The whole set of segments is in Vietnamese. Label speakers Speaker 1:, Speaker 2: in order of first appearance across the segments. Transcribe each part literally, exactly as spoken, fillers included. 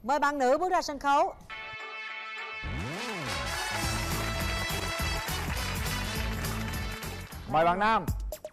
Speaker 1: Mời bạn nữ bước ra sân khấu.
Speaker 2: Mời bạn nam.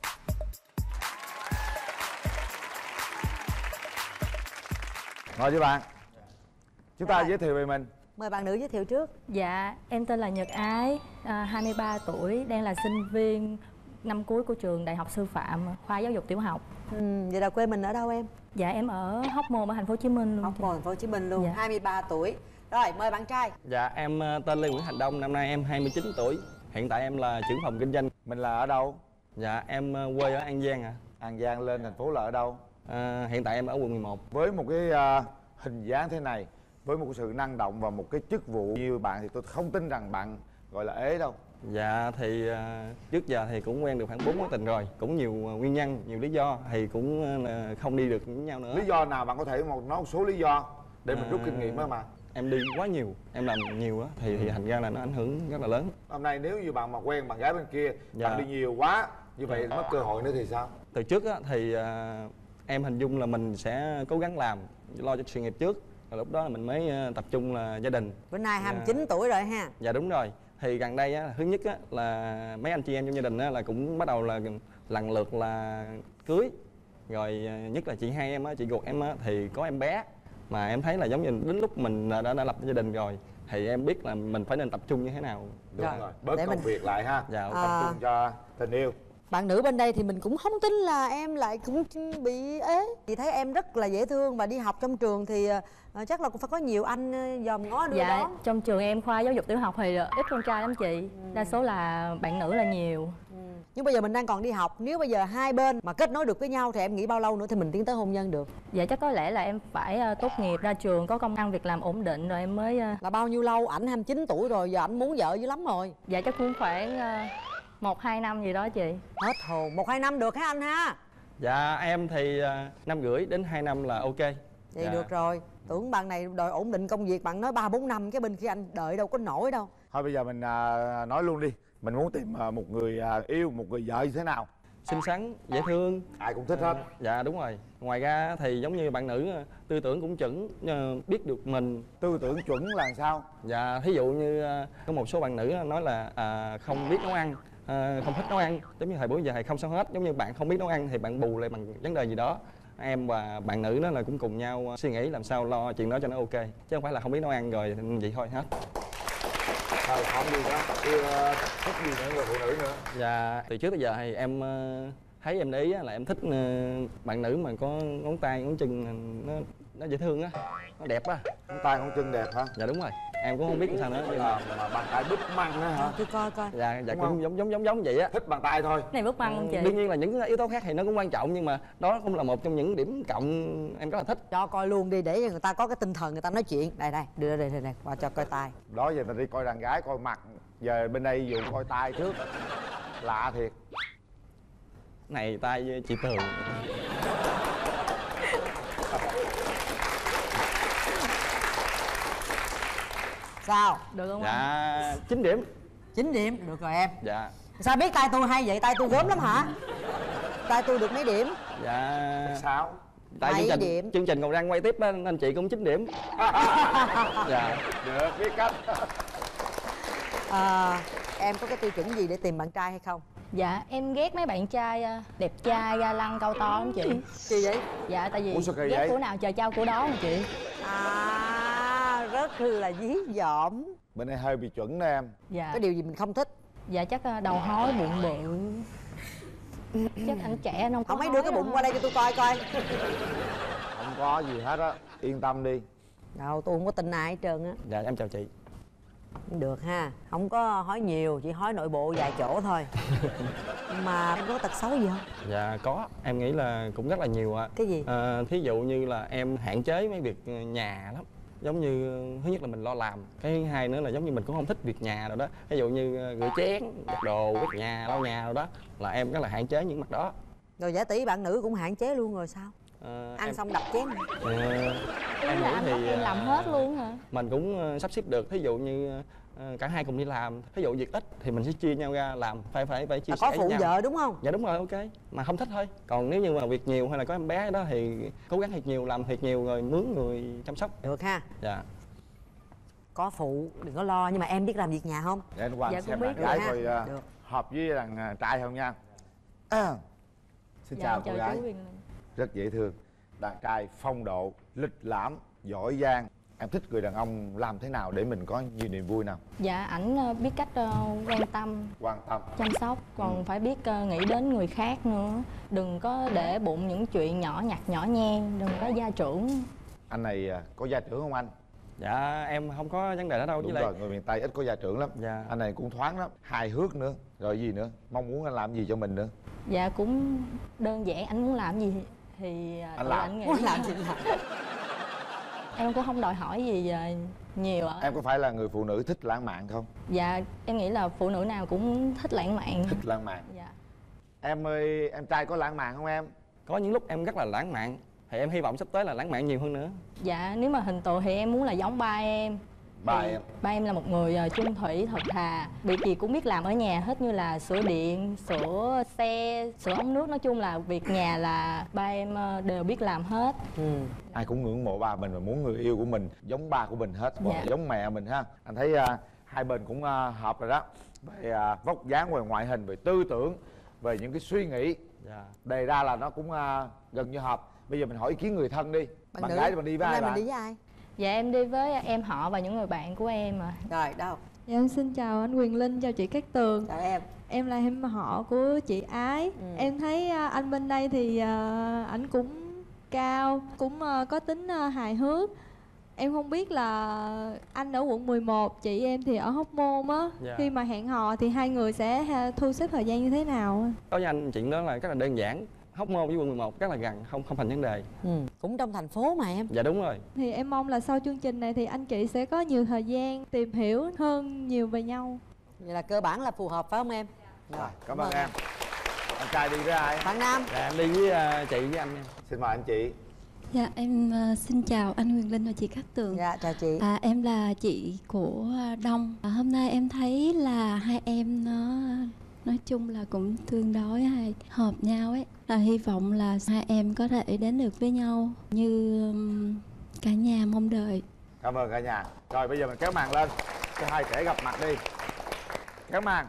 Speaker 2: Ngồi với bạn. Chúng ta
Speaker 1: Rồi.
Speaker 2: giới thiệu về mình.
Speaker 1: Mời bạn nữ giới thiệu trước.
Speaker 3: Dạ, em tên là Nhật Ái, à, hai mươi ba tuổi, đang là sinh viên năm cuối của trường Đại học Sư phạm, khoa giáo dục tiểu học.
Speaker 1: Ừ, vậy là quê mình ở đâu em?
Speaker 3: Dạ, em ở Hóc Môn ở thành phố Hồ Chí Minh luôn.
Speaker 1: Hóc Môn, thành phố Hồ Chí Minh luôn.
Speaker 3: Dạ.
Speaker 1: hai mươi ba tuổi. Rồi, mời bạn trai.
Speaker 4: Dạ, em tên Lê Nguyễn Thành Đông, năm nay em hai mươi chín tuổi. Hiện tại em là trưởng phòng kinh doanh.
Speaker 2: Mình là ở đâu?
Speaker 4: Dạ, em quê ở An Giang ạ. À.
Speaker 2: An Giang lên thành phố là ở đâu?
Speaker 4: À, hiện tại em ở quận mười một.
Speaker 2: Với một cái uh, hình dáng thế này, với một cái sự năng động và một cái chức vụ như bạn thì tôi không tin rằng bạn gọi là ế đâu.
Speaker 4: Dạ thì uh, trước giờ thì cũng quen được khoảng bốn mối tình rồi, cũng nhiều uh, nguyên nhân, nhiều lý do thì cũng uh, không đi được với nhau nữa.
Speaker 2: Lý do nào bạn có thể một nói một số lý do để mình
Speaker 4: à,
Speaker 2: rút kinh nghiệm đó mà.
Speaker 4: Em đi quá nhiều, em làm nhiều á thì, thì thành ra là nó ảnh hưởng rất là lớn.
Speaker 2: Hôm nay nếu như bạn mà quen bạn gái bên kia,
Speaker 4: dạ.
Speaker 2: bạn đi nhiều quá như vậy mất cơ hội nữa thì sao?
Speaker 4: Từ trước á thì uh, em hình dung là mình sẽ cố gắng làm, lo cho sự nghiệp trước, rồi lúc đó là mình mới uh, tập trung là gia đình.
Speaker 1: Bữa nay hai mươi chín
Speaker 4: dạ.
Speaker 1: tuổi rồi ha.
Speaker 4: Dạ đúng rồi. Thì gần đây á, thứ nhất á, là mấy anh chị em trong gia đình á, là cũng bắt đầu là lần lượt là cưới. Rồi nhất là chị hai em á, chị ruột em á, thì có em bé. Mà em thấy là giống như đến lúc mình đã, đã lập gia đình rồi thì em biết là mình phải nên tập trung như thế nào.
Speaker 2: Đúng
Speaker 1: Rồi.
Speaker 2: rồi, bớt
Speaker 1: Để
Speaker 2: công
Speaker 1: mình-
Speaker 2: việc lại ha.
Speaker 4: Dạ.
Speaker 2: Tập
Speaker 1: À.
Speaker 2: trung cho tình yêu.
Speaker 1: Bạn nữ bên đây thì mình cũng không tin là em lại cũng bị ế. Chị thấy em rất là dễ thương và đi học trong trường thì uh, chắc là cũng phải có nhiều anh uh, dòm ngó đưa
Speaker 3: Dạ,
Speaker 1: đón.
Speaker 3: trong trường em khoa giáo dục tiểu học thì ít con trai lắm chị. Đa số là bạn nữ là nhiều.
Speaker 1: Ừ. Nhưng bây giờ mình đang còn đi học, nếu bây giờ hai bên mà kết nối được với nhau thì em nghĩ bao lâu nữa thì mình tiến tới hôn nhân được?
Speaker 3: Dạ chắc có lẽ là em phải uh, tốt nghiệp ra trường, có công ăn việc làm ổn định rồi em mới... Uh,
Speaker 1: Là bao nhiêu lâu? Ảnh hai mươi chín tuổi rồi, giờ ảnh muốn vợ dữ lắm rồi.
Speaker 3: dạ chắc cũng khoảng uh, một hai năm gì đó chị.
Speaker 1: Hết hồn, một hai năm được hả anh ha?
Speaker 4: Dạ em thì uh, năm rưỡi đến hai năm là ok.
Speaker 1: Vậy
Speaker 4: Dạ.
Speaker 1: được rồi. Tưởng bạn này đòi ổn định công việc, bạn nói ba bốn năm, cái bên kia anh đợi đâu có nổi đâu.
Speaker 2: Thôi bây giờ mình à, nói luôn đi. Mình muốn tìm à, một người à, yêu, một người vợ như thế nào?
Speaker 4: Xinh xắn, dễ thương.
Speaker 2: Ai cũng thích hết.
Speaker 4: Dạ đúng rồi. Ngoài ra thì giống như bạn nữ tư tưởng cũng chuẩn, uh, biết được mình.
Speaker 2: Tư tưởng chuẩn là sao?
Speaker 4: Dạ thí dụ như uh, có một số bạn nữ nói là uh, không biết nấu ăn, uh, không thích nấu ăn. Giống như thời bữa giờ thì không sao hết. Giống như bạn không biết nấu ăn thì bạn bù lại bằng vấn đề gì đó. Em và bạn nữ đó là cũng cùng nhau suy nghĩ làm sao lo chuyện đó cho nó ok. Chứ không phải là không biết nấu ăn rồi vậy thôi hết.
Speaker 2: Thôi không gì nữa, yêu uh, thích gì nữa người phụ nữ nữa.
Speaker 4: Dạ từ trước tới giờ thì em uh, thấy em để ý á, là em thích uh, bạn nữ mà có ngón tay ngón chân nó nó dễ thương á, nó đẹp á.
Speaker 2: Ngón tay ngón chân đẹp hả?
Speaker 4: Dạ đúng rồi. Em cũng không biết làm sao nữa nhưng mà
Speaker 2: À, mà bàn tay búp măng á hả?
Speaker 1: Tôi coi coi.
Speaker 4: dạ dạ
Speaker 2: Đúng
Speaker 4: cũng
Speaker 2: không?
Speaker 4: giống giống giống giống vậy á.
Speaker 2: Thích bàn tay thôi.
Speaker 3: Này bước băng không chị?
Speaker 4: Đương nhiên là những yếu tố khác thì nó cũng quan trọng nhưng mà đó cũng là một trong những điểm cộng em rất là thích.
Speaker 1: Cho coi luôn đi để người ta có cái tinh thần người ta nói chuyện. Đây đây, đưa đây đây đây, qua cho coi tay.
Speaker 2: Đó giờ mình đi coi đàn gái coi mặt, giờ bên đây dụ coi tay trước. Lạ thiệt.
Speaker 4: Này tay chị Tường.
Speaker 1: Sao?
Speaker 3: Được không anh?
Speaker 4: Dạ chín điểm.
Speaker 1: chín điểm, được rồi em.
Speaker 4: Dạ
Speaker 1: Sao biết tay tôi hay vậy? Tay tôi gớm lắm hả? Tay tôi được mấy điểm?
Speaker 4: dạ
Speaker 2: Sao?
Speaker 4: tại
Speaker 1: Bảy
Speaker 4: chương trình
Speaker 1: điểm.
Speaker 4: chương trình còn đang quay tiếp á, nên chị cũng chín điểm. Dạ
Speaker 2: Được, biết cách.
Speaker 1: À, em có cái tiêu chuẩn gì để tìm bạn trai hay không?
Speaker 3: Dạ em ghét mấy bạn trai uh, đẹp trai, ga lăng, cao to lắm chị.
Speaker 1: Gì vậy?
Speaker 3: Dạ tại vì
Speaker 2: Ủa, sao kỳ
Speaker 3: ghét
Speaker 2: vậy?
Speaker 3: của nào trời trao của đó mà chị.
Speaker 1: À, rất là dí dỏm.
Speaker 2: Bên đây hơi bị chuẩn đó em.
Speaker 3: Dạ.
Speaker 1: Có điều gì mình không thích?
Speaker 3: Dạ chắc uh, đầu hói bụng bự. Chắc anh trẻ anh không có
Speaker 1: Không mấy đưa cái bụng qua đây cho tôi coi coi.
Speaker 2: Không có gì hết á, yên tâm đi.
Speaker 1: Đâu, tôi không có tin ai hết trơn á.
Speaker 4: dạ em chào chị.
Speaker 1: Được ha, không có hói nhiều, chỉ hói nội bộ vài chỗ thôi. Mà em có tật xấu gì không?
Speaker 4: Dạ có, em nghĩ là cũng rất là nhiều ạ.
Speaker 1: Cái gì?
Speaker 4: À, thí dụ như là em hạn chế mấy việc nhà lắm. Giống như thứ nhất là mình lo làm, cái thứ hai nữa là giống như mình cũng không thích việc nhà rồi đó. Ví dụ như rửa chén, giặt đồ, quét nhà, lau nhà rồi đó là em rất là hạn chế những mặt đó.
Speaker 1: Rồi giả tỷ bạn nữ cũng hạn chế luôn rồi sao?
Speaker 4: À,
Speaker 1: Ăn
Speaker 4: em,
Speaker 1: xong đập chén.
Speaker 4: à,
Speaker 3: Em
Speaker 4: em
Speaker 3: là
Speaker 4: nghĩ
Speaker 3: anh
Speaker 4: thì
Speaker 3: bắt em làm
Speaker 4: à,
Speaker 3: hết luôn hả?
Speaker 4: mình cũng uh, sắp xếp được. Thí dụ như ờ, cả hai cùng đi làm, ví dụ việc ít thì mình sẽ chia nhau ra làm, phải phải phải chia
Speaker 1: À,
Speaker 4: sẻ
Speaker 1: có phụ
Speaker 4: với nhau.
Speaker 1: vợ đúng không?
Speaker 4: Dạ đúng rồi, ok, mà không thích thôi. Còn nếu như mà việc nhiều hay là có em bé đó thì cố gắng thiệt nhiều, làm thiệt nhiều rồi mướn người chăm sóc.
Speaker 1: Được ha.
Speaker 4: Dạ.
Speaker 1: Có phụ đừng có lo, nhưng mà em biết làm việc nhà không?
Speaker 2: Để anh qua
Speaker 3: Dạ,
Speaker 2: xem
Speaker 3: cũng
Speaker 2: bạn
Speaker 3: biết
Speaker 2: gái
Speaker 1: được ha.
Speaker 2: coi uh,
Speaker 1: Được.
Speaker 2: hợp với thằng uh, trai không nha. À, xin
Speaker 3: Dạ,
Speaker 2: chào cô
Speaker 3: chào
Speaker 2: gái.
Speaker 3: chú Huyền Linh.
Speaker 2: Rất dễ thương, đàn trai phong độ, lịch lãm, giỏi giang. Em thích người đàn ông làm thế nào để mình có nhiều niềm vui nào?
Speaker 3: Dạ, ảnh ờ, biết cách ờ, quan tâm,
Speaker 2: Quan tâm.
Speaker 3: chăm sóc, còn
Speaker 2: Ừ.
Speaker 3: phải biết ờ, nghĩ đến người khác nữa. Đừng có để bụng những chuyện nhỏ nhặt nhỏ nhen, đừng có gia trưởng.
Speaker 2: Anh này uh, có gia trưởng không anh?
Speaker 4: Dạ em không có vấn đề đó đâu.
Speaker 2: Đúng
Speaker 4: với
Speaker 2: rồi,
Speaker 4: lại
Speaker 2: người miền Tây ít có gia trưởng lắm.
Speaker 4: Dạ.
Speaker 2: Anh này cũng thoáng lắm, hài hước nữa. Rồi gì nữa? Mong muốn anh làm gì cho mình nữa?
Speaker 3: Dạ cũng đơn giản, anh muốn làm gì thì ờ,
Speaker 2: Anh
Speaker 3: tự
Speaker 2: làm.
Speaker 3: anh nghĩ.
Speaker 1: Muốn làm gì làm.
Speaker 3: Em cũng không đòi hỏi gì ờ, nhiều ạ.
Speaker 2: Em có phải là người phụ nữ thích lãng mạn không?
Speaker 3: Dạ em nghĩ là phụ nữ nào cũng thích lãng mạn.
Speaker 2: Thích lãng mạn.
Speaker 3: Dạ.
Speaker 2: Em ơi, em trai có lãng mạn không em?
Speaker 4: có những lúc em rất là lãng mạn, thì em hy vọng sắp tới là lãng mạn nhiều hơn nữa.
Speaker 3: Dạ nếu mà hình tượng thì em muốn là giống ba em.
Speaker 2: Ba
Speaker 3: Thì
Speaker 2: em.
Speaker 3: Ba em là một người ờ, chung thủy thật thà, việc gì cũng biết làm ở nhà hết, như là sửa điện, sửa xe, sửa ống nước, nói chung là việc nhà là ba em ờ, đều biết làm hết.
Speaker 1: Ừ.
Speaker 2: Ai cũng ngưỡng mộ ba mình và muốn người yêu của mình giống ba của mình hết,
Speaker 3: Dạ.
Speaker 2: giống mẹ mình ha. Anh thấy uh, hai bên cũng uh, hợp rồi đó. Về uh, vóc dáng, về ngoại hình, về tư tưởng, về những cái suy nghĩ
Speaker 4: Dạ.
Speaker 2: đề ra là nó cũng uh, gần như hợp. Bây giờ mình hỏi ý kiến người thân đi.
Speaker 1: Bạn
Speaker 2: Bạn
Speaker 1: nữ.
Speaker 2: gái thì mình đi với
Speaker 1: Hôm
Speaker 2: ai
Speaker 1: nay
Speaker 2: bạn?
Speaker 1: mình đi với ai?
Speaker 3: Dạ em đi với em họ và những người bạn của em à.
Speaker 1: Rồi đâu?
Speaker 5: Dạ em xin chào anh Quyền Linh, chào chị Cát Tường.
Speaker 1: Chào em.
Speaker 5: Em là em họ của chị Ái.
Speaker 1: Ừ.
Speaker 5: Em thấy à, anh bên đây thì à, ảnh cũng cao, cũng à, có tính à, hài hước. Em không biết là anh ở quận mười một, chị em thì ở Hóc Môn á.
Speaker 4: Dạ.
Speaker 5: Khi mà hẹn hò thì hai người sẽ ha, thu xếp thời gian như thế nào?
Speaker 4: Đối với anh chuyện đó là rất là đơn giản. Hóc Môn với quận mười một rất là gần, không không thành vấn đề.
Speaker 1: Ừ. Cũng trong thành phố mà em.
Speaker 4: Dạ đúng rồi.
Speaker 5: Thì em mong là sau chương trình này thì anh chị sẽ có nhiều thời gian tìm hiểu hơn nhiều về nhau.
Speaker 1: Vậy là cơ bản là phù hợp phải không em?
Speaker 2: Rồi, cảm ơn em. Anh trai đi với ai?
Speaker 1: Bạn Nam.
Speaker 4: Dạ em đi với uh, chị với anh nha.
Speaker 2: Xin mời anh chị.
Speaker 6: Dạ em uh, xin chào anh Huyền Linh và chị Cát Tường.
Speaker 1: Dạ chào chị.
Speaker 6: À, em là chị của Đông. À, hôm nay em thấy là hai em nó nói chung là cũng tương đối hay hợp nhau ấy. Là hy vọng là hai em có thể đến được với nhau như um, cả nhà mong đợi.
Speaker 2: Cảm ơn cả nhà. Rồi bây giờ mình kéo màn lên cho hai trẻ gặp mặt đi. Kéo màn.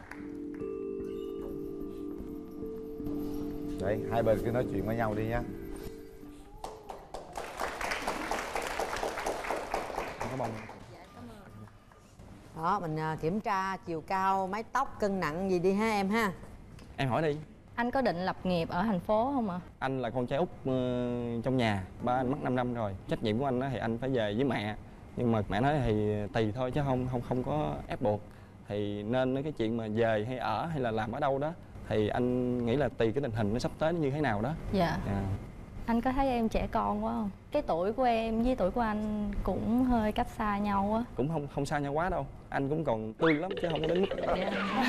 Speaker 2: Đấy, hai bên cứ nói chuyện với nhau đi nhá. Không có mong.
Speaker 1: Đó mình à, kiểm tra chiều cao, mái tóc, cân nặng gì đi ha em ha.
Speaker 4: Em hỏi đi.
Speaker 3: Anh có định lập nghiệp ở thành phố không ạ?
Speaker 4: Anh là con trai út uh, trong nhà, ba anh mất năm năm rồi. Trách nhiệm của anh đó thì anh phải về với mẹ. Nhưng mà mẹ nói thì tùy thôi chứ không không không có ép buộc. Thì nên cái chuyện mà về hay ở hay là làm ở đâu đó thì anh nghĩ là tùy cái tình hình nó sắp tới nó như thế nào đó.
Speaker 3: Dạ.
Speaker 4: Dạ.
Speaker 3: Anh có thấy em trẻ con quá không? Cái tuổi của em với tuổi của anh cũng hơi cách xa nhau á.
Speaker 4: Cũng không không xa nhau quá đâu. Anh cũng còn tươi lắm chứ không có đến mức.
Speaker 3: Dạ.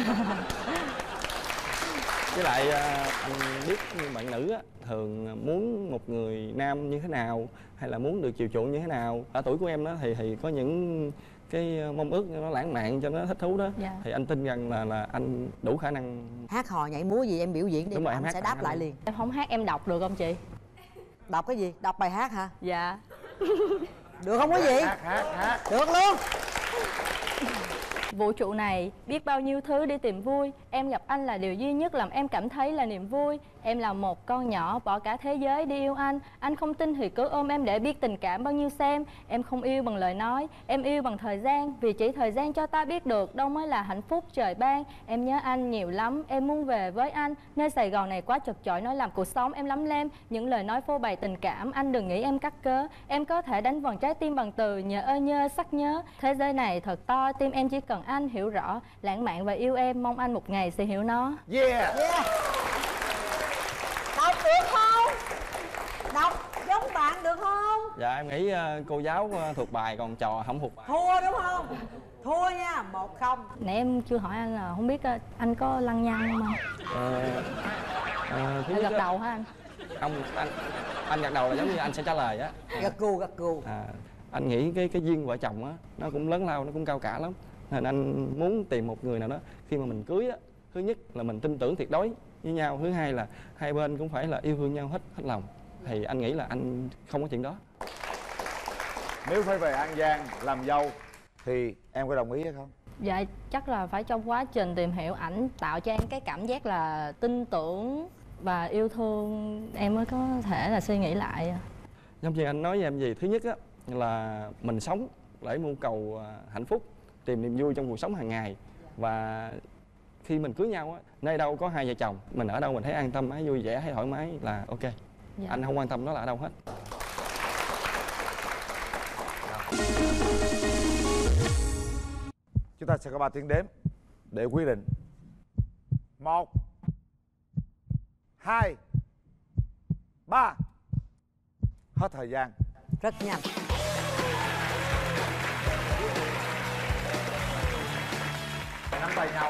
Speaker 4: Với lại à, anh biết như bạn nữ á, thường muốn một người nam như thế nào hay là muốn được chiều chuộng như thế nào. Ở tuổi của em đó thì thì có những cái mong ước nó lãng mạn cho nó thích thú đó.
Speaker 3: Dạ.
Speaker 4: Thì anh tin rằng là là anh đủ khả năng.
Speaker 1: Hát hò nhảy múa gì em biểu diễn đi,
Speaker 4: Đúng rồi, em
Speaker 1: anh
Speaker 4: hát
Speaker 1: sẽ
Speaker 4: tặng
Speaker 1: đáp
Speaker 4: anh
Speaker 1: lại
Speaker 4: luôn.
Speaker 1: liền.
Speaker 3: Em không hát, em đọc được không chị?
Speaker 1: Đọc cái gì? Đọc bài hát hả?
Speaker 3: Dạ.
Speaker 1: Được không quý vị?
Speaker 2: Hát, hát, hát.
Speaker 1: Được luôn.
Speaker 3: Vũ trụ này biết bao nhiêu thứ đi tìm vui. Em gặp anh là điều duy nhất làm em cảm thấy là niềm vui. Em là một con nhỏ bỏ cả thế giới đi yêu anh. Anh không tin thì cứ ôm em để biết tình cảm bao nhiêu xem. Em không yêu bằng lời nói, em yêu bằng thời gian. Vì chỉ thời gian cho ta biết được đâu mới là hạnh phúc trời ban. Em nhớ anh nhiều lắm, em muốn về với anh. Nơi Sài Gòn này quá chật chội, nói làm cuộc sống em lắm lem. Những lời nói phô bày tình cảm, anh đừng nghĩ em cắt cớ. Em có thể đánh vần trái tim bằng từ nhớ ơi nhớ sắc nhớ. Thế giới này thật to, tim em chỉ cần anh hiểu rõ. Lãng mạn và yêu em, mong anh một ngày sẽ hiểu nó.
Speaker 2: Yeah.
Speaker 1: Yeah. Đọc được không? Đọc giống bạn được không?
Speaker 4: Dạ em nghĩ ờ, cô giáo ờ, thuộc bài còn trò không thuộc bài.
Speaker 1: Thua đúng không? Thua nha, một không.
Speaker 3: Nãy em chưa hỏi anh là không biết ờ, anh có lăng nhăng không?
Speaker 4: Ờ, ờ, thứ
Speaker 3: Anh
Speaker 4: nhất
Speaker 3: gật
Speaker 4: á-
Speaker 3: đầu hả anh?
Speaker 4: Không, anh anh gật đầu là giống như anh sẽ trả lời á.
Speaker 1: Gật gù gật gù.
Speaker 4: À, anh nghĩ cái cái duyên vợ chồng á nó cũng lớn lao, nó cũng cao cả lắm. Nên anh muốn tìm một người nào đó khi mà mình cưới á, thứ nhất là mình tin tưởng tuyệt đối với nhau, thứ hai là hai bên cũng phải là yêu thương nhau hết hết lòng. Thì anh nghĩ là anh không có chuyện đó.
Speaker 2: Nếu phải về An Giang làm dâu thì em có đồng ý hay không?
Speaker 3: Dạ chắc là phải trong quá trình tìm hiểu ảnh tạo cho em cái cảm giác là tin tưởng và yêu thương em mới có thể là suy nghĩ lại.
Speaker 4: Giống như anh nói với em gì, thứ nhất á là mình sống để mưu cầu hạnh phúc, tìm niềm vui trong cuộc sống hàng ngày. Và khi mình cưới nhau á, nơi đâu có hai vợ chồng, mình ở đâu mình thấy an tâm, thấy vui vẻ, thấy thoải mái là ok. Dạ. Anh không quan tâm nó là ở đâu hết.
Speaker 2: Chúng ta sẽ có ba tiếng đếm để quyết định. Một, hai, ba. Hết thời gian.
Speaker 1: Rất nhanh.
Speaker 2: Nắm tay nhau.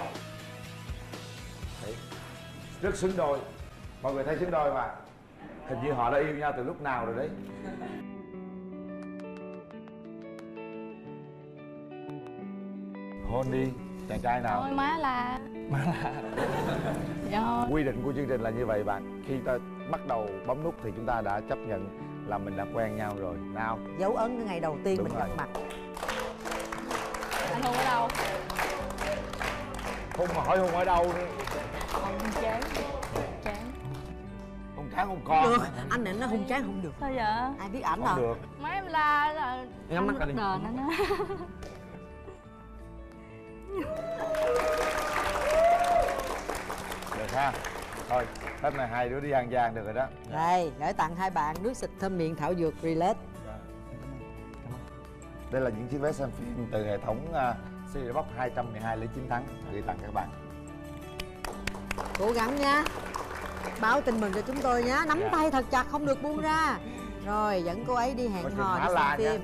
Speaker 2: Đấy. Rất xứng đôi. Mọi người thấy xứng đôi mà. Hình như họ đã yêu nhau từ lúc nào rồi đấy. Hôn đi, chàng trai nào?
Speaker 3: Thôi má là
Speaker 4: Má là
Speaker 3: dạ.
Speaker 2: Quy định của chương trình là như vậy bạn. Khi ta bắt đầu bấm nút thì chúng ta đã chấp nhận là mình đã quen nhau rồi. Nào.
Speaker 1: Dấu ấn cái ngày đầu tiên
Speaker 2: Đúng
Speaker 1: mình
Speaker 2: rồi.
Speaker 1: gặp mặt.
Speaker 3: Anh hôn ở đâu?
Speaker 2: Hôn mà hỏi hôn ở đâu nữa.
Speaker 3: Hôn chán. Chán.
Speaker 2: Hôn trán hôn con.
Speaker 1: Được, anh định nó hung tráng không được.
Speaker 3: Sao vậy?
Speaker 1: Ai biết ảnh
Speaker 2: Không
Speaker 1: hả?
Speaker 2: được.
Speaker 3: Má em la là
Speaker 4: nhắm mắt ra đi.
Speaker 3: đền anh á.
Speaker 2: Được ha. Thôi, tết này hai đứa đi An Giang được rồi đó.
Speaker 1: Đây, gửi tặng hai bạn nước xịt thơm miệng thảo dược Relax.
Speaker 2: Đây là những chiếc vé xem phim từ hệ thống uh, Cinebox hai trăm mười hai lấy chiến thắng gửi tặng các bạn.
Speaker 1: Cố gắng nha. Báo tin mừng cho chúng tôi nhé. Nắm
Speaker 2: Dạ.
Speaker 1: tay thật chặt, không được buông ra. Rồi, dẫn cô ấy đi hẹn
Speaker 2: Coi
Speaker 1: hò
Speaker 2: chừng
Speaker 1: đi
Speaker 2: hả
Speaker 1: xem
Speaker 2: la
Speaker 1: phim.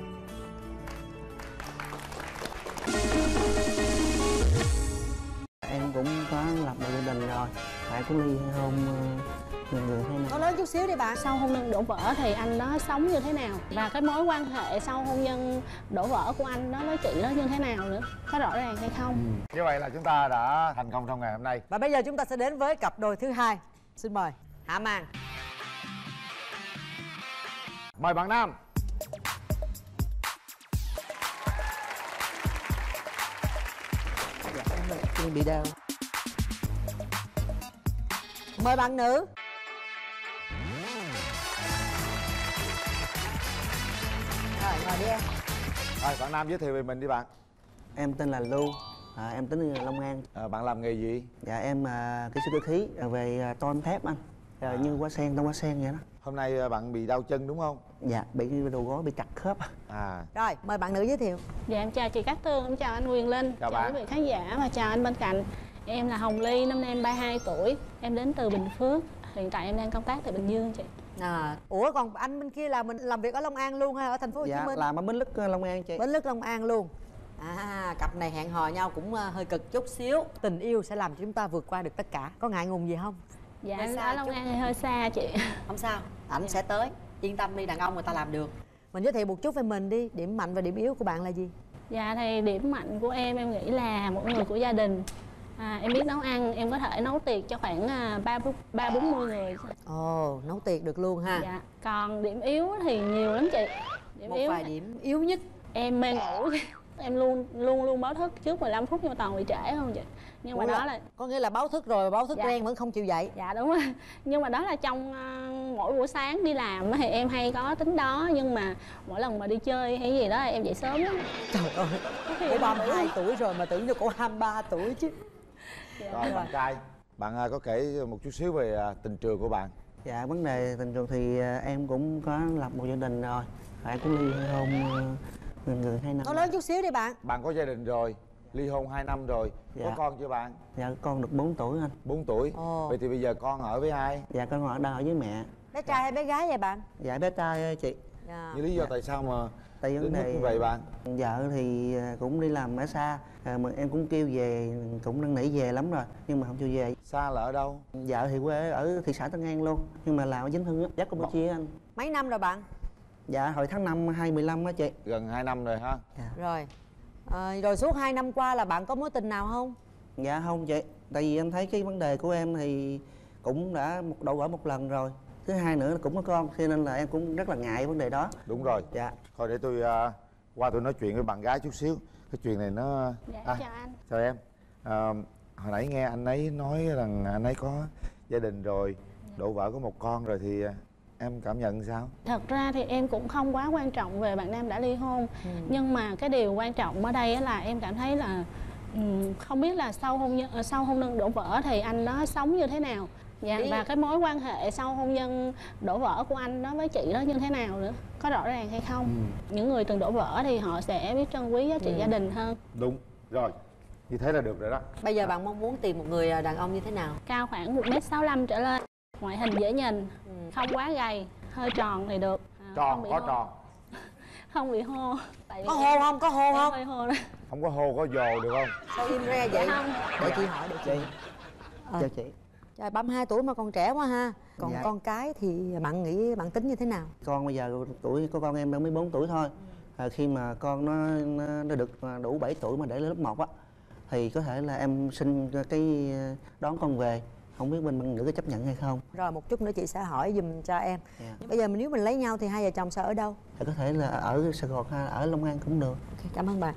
Speaker 7: Em cũng có lập một gia đình rồi, phải có ly hay hôn người người hay nào.
Speaker 1: Có lớn chút xíu đi bạn.
Speaker 8: Sau hôn nhân đổ vỡ thì anh đó sống như thế nào, và cái mối quan hệ sau hôn nhân đổ vỡ của anh đó với chị đó như thế nào nữa, có rõ ràng hay không?
Speaker 2: Như vậy là chúng ta đã thành công trong ngày hôm nay.
Speaker 1: Và bây giờ chúng ta sẽ đến với cặp đôi thứ hai. Xin mời Hạ Màn.
Speaker 2: Mời bạn nam.
Speaker 7: Dạ, em bị đau.
Speaker 1: Mời bạn nữ. Rồi, ngồi đi em.
Speaker 2: Rồi, bạn nam giới thiệu về mình đi bạn.
Speaker 7: Em tên là Lưu, à, em tính ở Long An.
Speaker 2: À, bạn làm nghề gì?
Speaker 7: Dạ em à, kỹ sư cơ khí à, về à, ton thép anh. À, như hoa sen, tông hoa sen vậy đó.
Speaker 2: Hôm nay à, bạn bị đau chân đúng không?
Speaker 7: Dạ, bị cái đầu gối bị chặt khớp.
Speaker 2: À,
Speaker 1: Rồi, mời bạn nữ giới thiệu.
Speaker 8: Dạ em chào chị Cát Tường, em chào anh Quyền Linh,
Speaker 2: Chào
Speaker 8: chào
Speaker 2: bạn.
Speaker 8: quý vị khán giả và chào anh bên cạnh. Em là Hồng Ly, năm nay em ba mươi hai tuổi, em đến từ Bình Phước, hiện tại em đang công tác tại Bình Dương chị.
Speaker 1: À, ủa còn anh bên kia là mình làm việc ở Long An luôn hay ở thành phố Hồ Chí
Speaker 7: Dạ,
Speaker 1: Minh?
Speaker 7: làm ở Bến Lức Long An chị.
Speaker 1: Bến Lức Long An luôn. À, cặp này hẹn hò nhau cũng uh, hơi cực chút xíu. Tình yêu sẽ làm cho chúng ta vượt qua được tất cả. Có ngại ngùng gì không?
Speaker 8: Dạ
Speaker 1: Hơi
Speaker 8: em
Speaker 1: xa
Speaker 8: ở Long
Speaker 1: chút.
Speaker 8: An thì hơi xa chị.
Speaker 1: Không sao, ảnh sẽ tới. Yên tâm đi, đàn ông người ta làm được. Mình giới thiệu một chút về mình đi. Điểm mạnh và điểm yếu của bạn là gì?
Speaker 8: Dạ thì điểm mạnh của em em nghĩ là một người của gia đình. À, em biết nấu ăn, em có thể nấu tiệc cho khoảng à, ba ba bốn mươi người.
Speaker 1: Ồ, nấu tiệc được luôn ha.
Speaker 8: Dạ. Còn điểm yếu thì nhiều lắm chị. Điểm
Speaker 1: Một
Speaker 8: yếu
Speaker 1: vài điểm yếu nhất.
Speaker 8: em mê ngủ. Em luôn luôn luôn báo thức trước mười lăm phút nhưng mà toàn bị trễ không chị. Nhưng mà
Speaker 1: Ủa
Speaker 8: đó
Speaker 1: là-
Speaker 8: là
Speaker 1: Có nghĩa là báo thức rồi, báo thức
Speaker 8: Dạ.
Speaker 1: quen vẫn không chịu dậy.
Speaker 8: dạ đúng rồi. Nhưng mà đó là trong à, mỗi buổi sáng đi làm á thì em hay có tính đó, nhưng mà mỗi lần mà đi chơi hay gì đó em dậy sớm lắm.
Speaker 1: Trời ơi,
Speaker 8: Có khi
Speaker 1: cô
Speaker 8: em
Speaker 1: ba mươi hai
Speaker 8: ngủ.
Speaker 1: tuổi rồi mà tưởng như cô hai mươi ba tuổi chứ.
Speaker 2: rồi bạn trai. Bạn à, có kể một chút xíu về à, tình trường của bạn.
Speaker 7: Dạ, vấn đề tình trường thì à, em cũng có lập một gia đình rồi, phải có ly hay hôn à, người người hay nào.
Speaker 1: Nói lớn chút xíu đi bạn.
Speaker 2: Bạn có gia đình rồi, ly hôn hai năm rồi. Có
Speaker 7: Dạ.
Speaker 2: con chưa bạn?
Speaker 7: Dạ, con được bốn tuổi anh.
Speaker 2: bốn tuổi.
Speaker 1: Ồ.
Speaker 2: Vậy thì bây giờ con ở với ai?
Speaker 7: Dạ, con ở đâu với mẹ.
Speaker 1: Bé trai hay bé gái vậy bạn?
Speaker 7: Dạ, bé trai chị.
Speaker 1: Dạ.
Speaker 2: Như lý do tại sao mà
Speaker 7: Tại
Speaker 2: đến
Speaker 7: vấn
Speaker 2: mức
Speaker 7: đề
Speaker 2: như vậy bạn?
Speaker 7: vợ thì à, cũng đi làm ở xa, à, mà em cũng kêu về, cũng năn nỉ về lắm rồi nhưng mà không chịu về.
Speaker 2: Xa là ở đâu?
Speaker 7: Vợ thì quê ở thị xã Tân An luôn, nhưng mà làm ở Vĩnh Hưng á, giáp Campuchia anh.
Speaker 1: Mấy năm rồi bạn?
Speaker 7: Dạ, hồi tháng năm hai mười lăm á chị.
Speaker 2: Gần hai năm rồi ha.
Speaker 1: Rồi. À, rồi suốt hai năm qua là bạn có mối tình nào không?
Speaker 7: Dạ không chị, tại vì em thấy cái vấn đề của em thì cũng đã một đổ vỡ một lần rồi. Thứ hai nữa là cũng có con, cho nên là em cũng rất là ngại vấn đề đó.
Speaker 2: Đúng rồi.
Speaker 7: Dạ.
Speaker 2: Thôi để tôi uh, qua tôi nói chuyện với bạn gái chút xíu. Cái chuyện này nó...
Speaker 8: Dạ,
Speaker 2: à,
Speaker 8: chào anh.
Speaker 2: chào em. À, hồi nãy nghe anh ấy nói rằng anh ấy có gia đình rồi, đổ vỡ có một con rồi thì em cảm nhận sao?
Speaker 8: Thật ra thì em cũng không quá quan trọng về bạn nam đã ly hôn. Ừ. Nhưng mà cái điều quan trọng ở đây là em cảm thấy là um, không biết là sau hôn nhân, sau hôn nhân đổ vỡ thì anh đó sống như thế nào. Dạ, và cái mối quan hệ sau hôn nhân đổ vỡ của anh đó với chị đó như thế nào nữa, có rõ ràng hay không? Ừ. Những người từng đổ vỡ thì họ sẽ biết trân quý giá trị ừ. gia đình hơn.
Speaker 2: Đúng rồi, như thế là được rồi đó.
Speaker 1: Bây giờ bạn mong muốn tìm một người đàn ông như thế nào?
Speaker 8: Cao khoảng một mét sáu lăm trở lên, ngoại hình dễ nhìn, ừ. không quá gầy, hơi tròn thì được.
Speaker 2: À, tròn, có hô. Tròn
Speaker 8: không bị hô. Tại
Speaker 1: có hô không? Có hô không?
Speaker 8: Hơi hô đó.
Speaker 2: Không có hô, có dồ được không?
Speaker 1: Sao im re vậy?
Speaker 8: Không.
Speaker 1: Để chị hỏi, để chị.
Speaker 7: À. Chào chị.
Speaker 1: Trời, ba mươi hai tuổi mà còn trẻ quá ha. Còn dạ. con cái thì bạn nghĩ bạn tính như thế nào?
Speaker 7: Con bây giờ tuổi của con em đang mới bốn tuổi thôi. À, khi mà con nó, nó nó được đủ bảy tuổi mà để lên lớp một á thì có thể là em xin cái đón con về. Không biết bên bạn nữ có chấp nhận hay không?
Speaker 1: Rồi một chút nữa chị sẽ hỏi giùm cho em.
Speaker 7: Yeah.
Speaker 1: Bây giờ nếu mình lấy nhau thì hai vợ chồng sẽ ở đâu?
Speaker 7: Thì có thể là ở Sài Gòn hay ở Long An cũng được.
Speaker 1: Okay, cảm ơn bạn.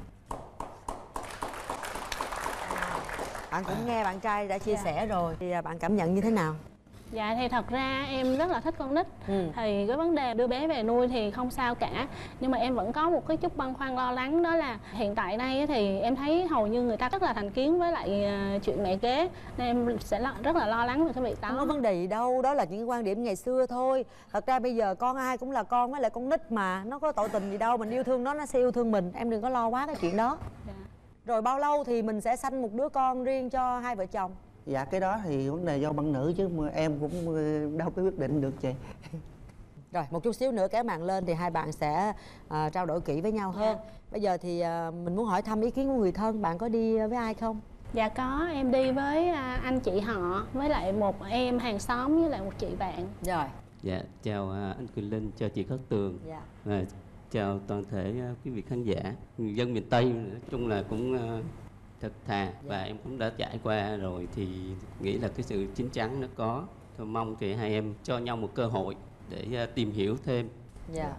Speaker 1: Bạn cũng nghe bạn trai đã chia yeah. sẻ rồi thì bạn cảm nhận như thế nào?
Speaker 8: Dạ thì thật ra em rất là thích con nít. ừ. Thì cái vấn đề đưa bé về nuôi thì không sao cả. Nhưng mà em vẫn có một cái chút băn khoăn lo lắng, đó là hiện tại nay thì em thấy hầu như người ta rất là thành kiến với lại chuyện mẹ kế, nên em sẽ rất là lo lắng về cái việc đó.
Speaker 1: Không có vấn đề gì đâu, đó là những quan điểm ngày xưa thôi. Thật ra bây giờ con ai cũng là con với lại con nít mà, nó có tội tình gì đâu, mình yêu thương nó, nó sẽ yêu thương mình. Em đừng có lo quá cái chuyện đó. Dạ. Rồi bao lâu thì mình sẽ sanh một đứa con riêng cho hai vợ chồng?
Speaker 7: Dạ cái đó thì vấn đề do bạn nữ chứ mà em cũng đâu có quyết định được chị.
Speaker 1: Rồi một chút xíu nữa kéo màn lên thì hai bạn sẽ uh, trao đổi kỹ với nhau hơn. Dạ. Bây giờ thì uh, mình muốn hỏi thăm ý kiến của người thân. Bạn có đi với ai không?
Speaker 8: Dạ có, em đi với uh, anh chị họ, với lại một em hàng xóm, với lại một chị bạn.
Speaker 1: Rồi.
Speaker 9: Dạ chào uh, anh Quỳnh Linh, chào chị Cát Tường.
Speaker 1: Dạ.
Speaker 9: uh, Chào toàn thể uh, quý vị khán giả, người dân miền Tây. Nói chung là cũng uh, thật thà. Dạ. Và em cũng đã trải qua rồi thì nghĩ là cái sự chín chắn nó có. Tôi mong thì hai em cho nhau một cơ hội để uh, tìm hiểu thêm.
Speaker 1: Dạ.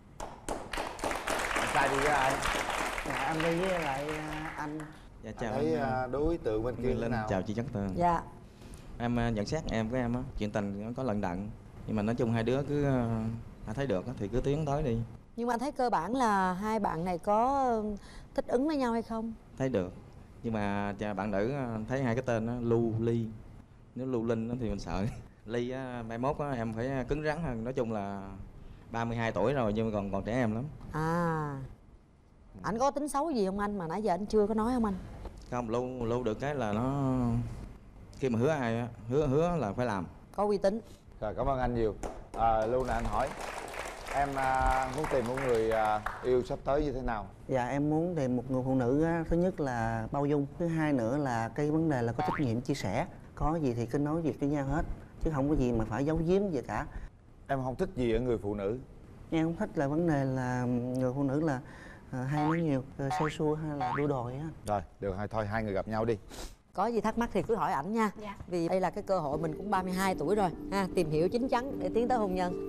Speaker 2: Anh trai đi với ai?
Speaker 7: Dạ anh đi với lại anh.
Speaker 10: Dạ chào
Speaker 2: anh. Thấy
Speaker 10: anh
Speaker 2: đối tượng bên kia
Speaker 10: Linh,
Speaker 2: nào?
Speaker 10: chào chị Cát Tường.
Speaker 1: Dạ.
Speaker 10: Em nhận xét em với em á, chuyện tình nó có lận đận, nhưng mà nói chung hai đứa cứ uh, thấy được thì cứ tiến tới đi.
Speaker 1: Nhưng mà anh thấy cơ bản là hai bạn này có thích ứng với nhau hay không?
Speaker 10: Thấy được. Nhưng mà bạn nữ thấy hai cái tên đó, Lưu, Ly. Nếu Lưu Linh đó thì mình sợ. Ly á, mai mốt á, em phải cứng rắn hơn. Nói chung là ba mươi hai tuổi rồi nhưng mà còn còn trẻ em lắm.
Speaker 1: À, anh có tính xấu gì không anh mà nãy giờ anh chưa có nói không anh?
Speaker 10: Không, Lưu, Lưu được cái là nó khi mà hứa ai á, hứa hứa là phải làm.
Speaker 1: Có uy tín.
Speaker 2: Rồi cảm ơn anh nhiều. À, Lưu nè, anh hỏi em à, muốn tìm một người à, yêu sắp tới như thế nào?
Speaker 7: Dạ em muốn tìm một người phụ nữ á, thứ nhất là bao dung, thứ hai nữa là cái vấn đề là có trách nhiệm chia sẻ, có gì thì cứ nói việc với nhau hết, chứ không có gì mà phải giấu giếm gì cả.
Speaker 2: Em không thích gì ở người phụ nữ?
Speaker 7: Em không thích là vấn đề là người phụ nữ là à, hay nói nhiều, say xua hay là đua đòi á.
Speaker 2: Rồi được rồi, thôi hai người gặp nhau đi.
Speaker 1: Có gì thắc mắc thì cứ hỏi ảnh nha.
Speaker 8: Dạ.
Speaker 1: Vì đây là cái cơ hội, mình cũng ba mươi hai tuổi rồi ha, tìm hiểu chín chắn để tiến tới hôn nhân.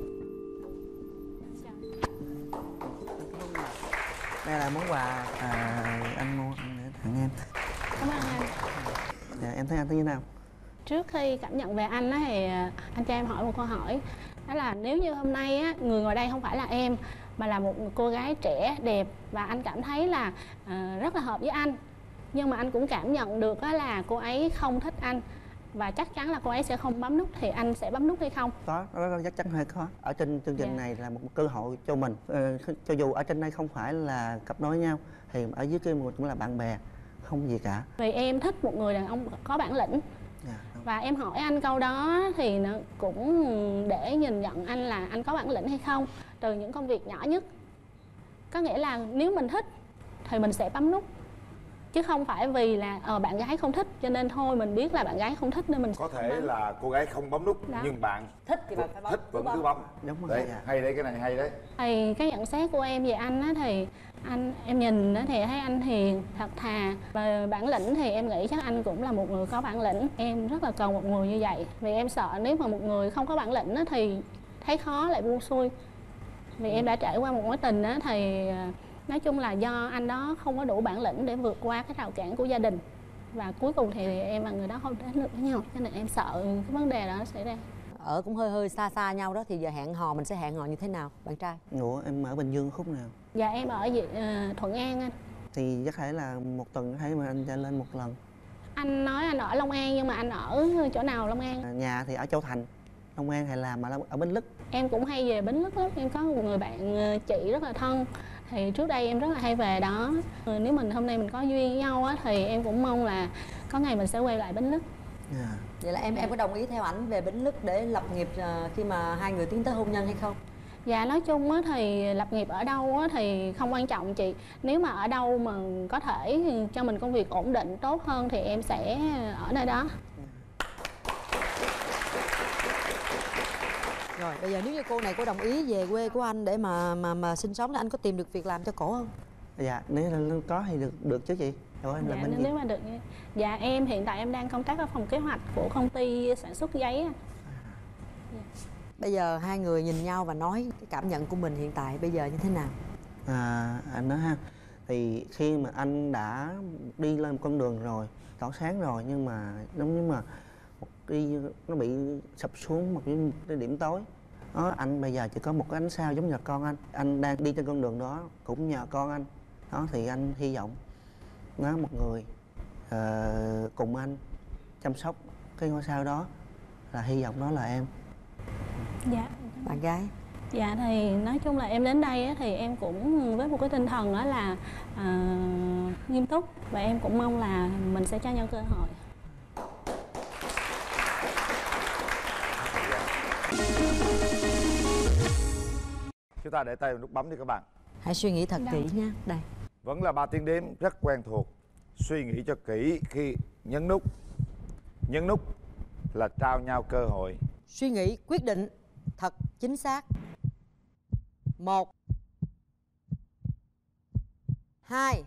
Speaker 7: Đây là món quà à, anh mua để tặng em.
Speaker 8: Cảm ơn anh.
Speaker 7: Dạ, em thấy anh như thế nào?
Speaker 8: Trước khi cảm nhận về anh á thì anh cho em hỏi một câu hỏi. Đó là nếu như hôm nay á, người ngồi đây không phải là em mà là một cô gái trẻ đẹp và anh cảm thấy là uh, rất là hợp với anh, nhưng mà anh cũng cảm nhận được á là cô ấy không thích anh và chắc chắn là cô ấy sẽ không bấm nút, thì anh sẽ bấm nút hay không?
Speaker 7: Có, đó chắc chắn hơi có. Ở trên chương trình dạ. này là một cơ hội cho mình. Ờ, cho dù ở trên đây không phải là cặp đôi nhau thì ở dưới kia một cũng là bạn bè, không gì cả.
Speaker 8: Vì em thích một người đàn ông có bản lĩnh. Dạ, và em hỏi anh câu đó thì nó cũng để nhìn nhận anh là anh có bản lĩnh hay không từ những công việc nhỏ nhất. Có nghĩa là nếu mình thích thì mình sẽ bấm nút, chứ không phải vì là ờ, bạn gái không thích cho nên thôi mình biết là bạn gái không thích nên mình
Speaker 2: có thể là cô gái không bấm nút đó. Nhưng bạn
Speaker 1: thích thì bạn phải bấm,
Speaker 2: thích vẫn cứ bấm.
Speaker 7: Đúng rồi.
Speaker 2: Đấy, hay đấy, cái này hay đấy.
Speaker 8: Thì cái nhận xét của em về anh á thì Anh em nhìn đó thì thấy anh hiền, thật thà và bản lĩnh thì em nghĩ chắc anh cũng là một người có bản lĩnh. Em rất là cần một người như vậy. Vì em sợ nếu mà một người không có bản lĩnh đó thì thấy khó lại buông xuôi. Vì em đã trải qua một mối tình đó thì nói chung là do anh đó không có đủ bản lĩnh để vượt qua cái rào cản của gia đình. Và cuối cùng thì em và người đó không đến được với nhau. Cho nên em sợ cái vấn đề đó xảy ra.
Speaker 1: Ở cũng hơi hơi xa xa nhau đó thì giờ hẹn hò mình sẽ hẹn hò như thế nào bạn trai?
Speaker 7: Ủa em ở Bình Dương khúc nào?
Speaker 8: Dạ em ở gì, uh, Thuận An anh.
Speaker 7: Thì chắc thể là một tuần thấy mà anh ra lên một lần.
Speaker 8: Anh nói anh ở Long An nhưng mà anh ở chỗ nào Long An?
Speaker 7: Nhà thì ở Châu Thành, Long An hay làm mà ở Bến Lức.
Speaker 8: Em cũng hay về Bến Lức lắm, em có một người bạn chị rất là thân. Thì trước đây em rất là hay về đó. Nếu mình hôm nay mình có duyên với nhau á thì em cũng mong là có ngày mình sẽ quay lại Bến Lức.
Speaker 7: Yeah.
Speaker 1: Vậy là em em có đồng ý theo ảnh về Bến Lức để lập nghiệp khi mà hai người tiến tới hôn nhân hay không?
Speaker 8: Dạ nói chung á thì lập nghiệp ở đâu á thì không quan trọng chị. Nếu mà ở đâu mà có thể cho mình công việc ổn định tốt hơn thì em sẽ ở nơi đó.
Speaker 1: Rồi bây giờ nếu như cô này cô đồng ý về quê của anh để mà mà mà sinh sống thì anh có tìm được việc làm cho cổ không?
Speaker 7: Dạ nếu là có thì được được chứ chị. Rồi anh
Speaker 8: dạ,
Speaker 7: làm bên
Speaker 8: nếu
Speaker 7: gì?
Speaker 8: mà được. Dạ em hiện tại em đang công tác ở phòng kế hoạch của công ty sản xuất giấy.
Speaker 1: Dạ. Bây giờ hai người nhìn nhau và nói cái cảm nhận của mình hiện tại bây giờ như thế nào?
Speaker 7: À, anh nói ha, thì khi mà anh đã đi lên con đường rồi, tỏ sáng rồi nhưng mà giống như mà một đi nó bị sập xuống một cái điểm tối. Đó, anh bây giờ chỉ có một cái ánh sao giống như là con anh. Anh đang đi trên con đường đó cũng nhờ con anh. Đó thì anh hy vọng nó một người uh, cùng anh chăm sóc cái ngôi sao đó, là hy vọng đó là em.
Speaker 8: Dạ.
Speaker 1: Bạn gái?
Speaker 8: Dạ thì nói chung là em đến đây á, thì em cũng với một cái tinh thần đó là uh, nghiêm túc. Và em cũng mong là mình sẽ cho nhau cơ hội.
Speaker 2: Chúng ta để tay vào nút bấm đi các bạn.
Speaker 1: Hãy suy nghĩ thật kỹ nha. Đây.
Speaker 2: Vẫn là ba tiếng đếm rất quen thuộc. Suy nghĩ cho kỹ khi nhấn nút. Nhấn nút là trao nhau cơ hội.
Speaker 1: Suy nghĩ quyết định thật chính xác. Một, hai,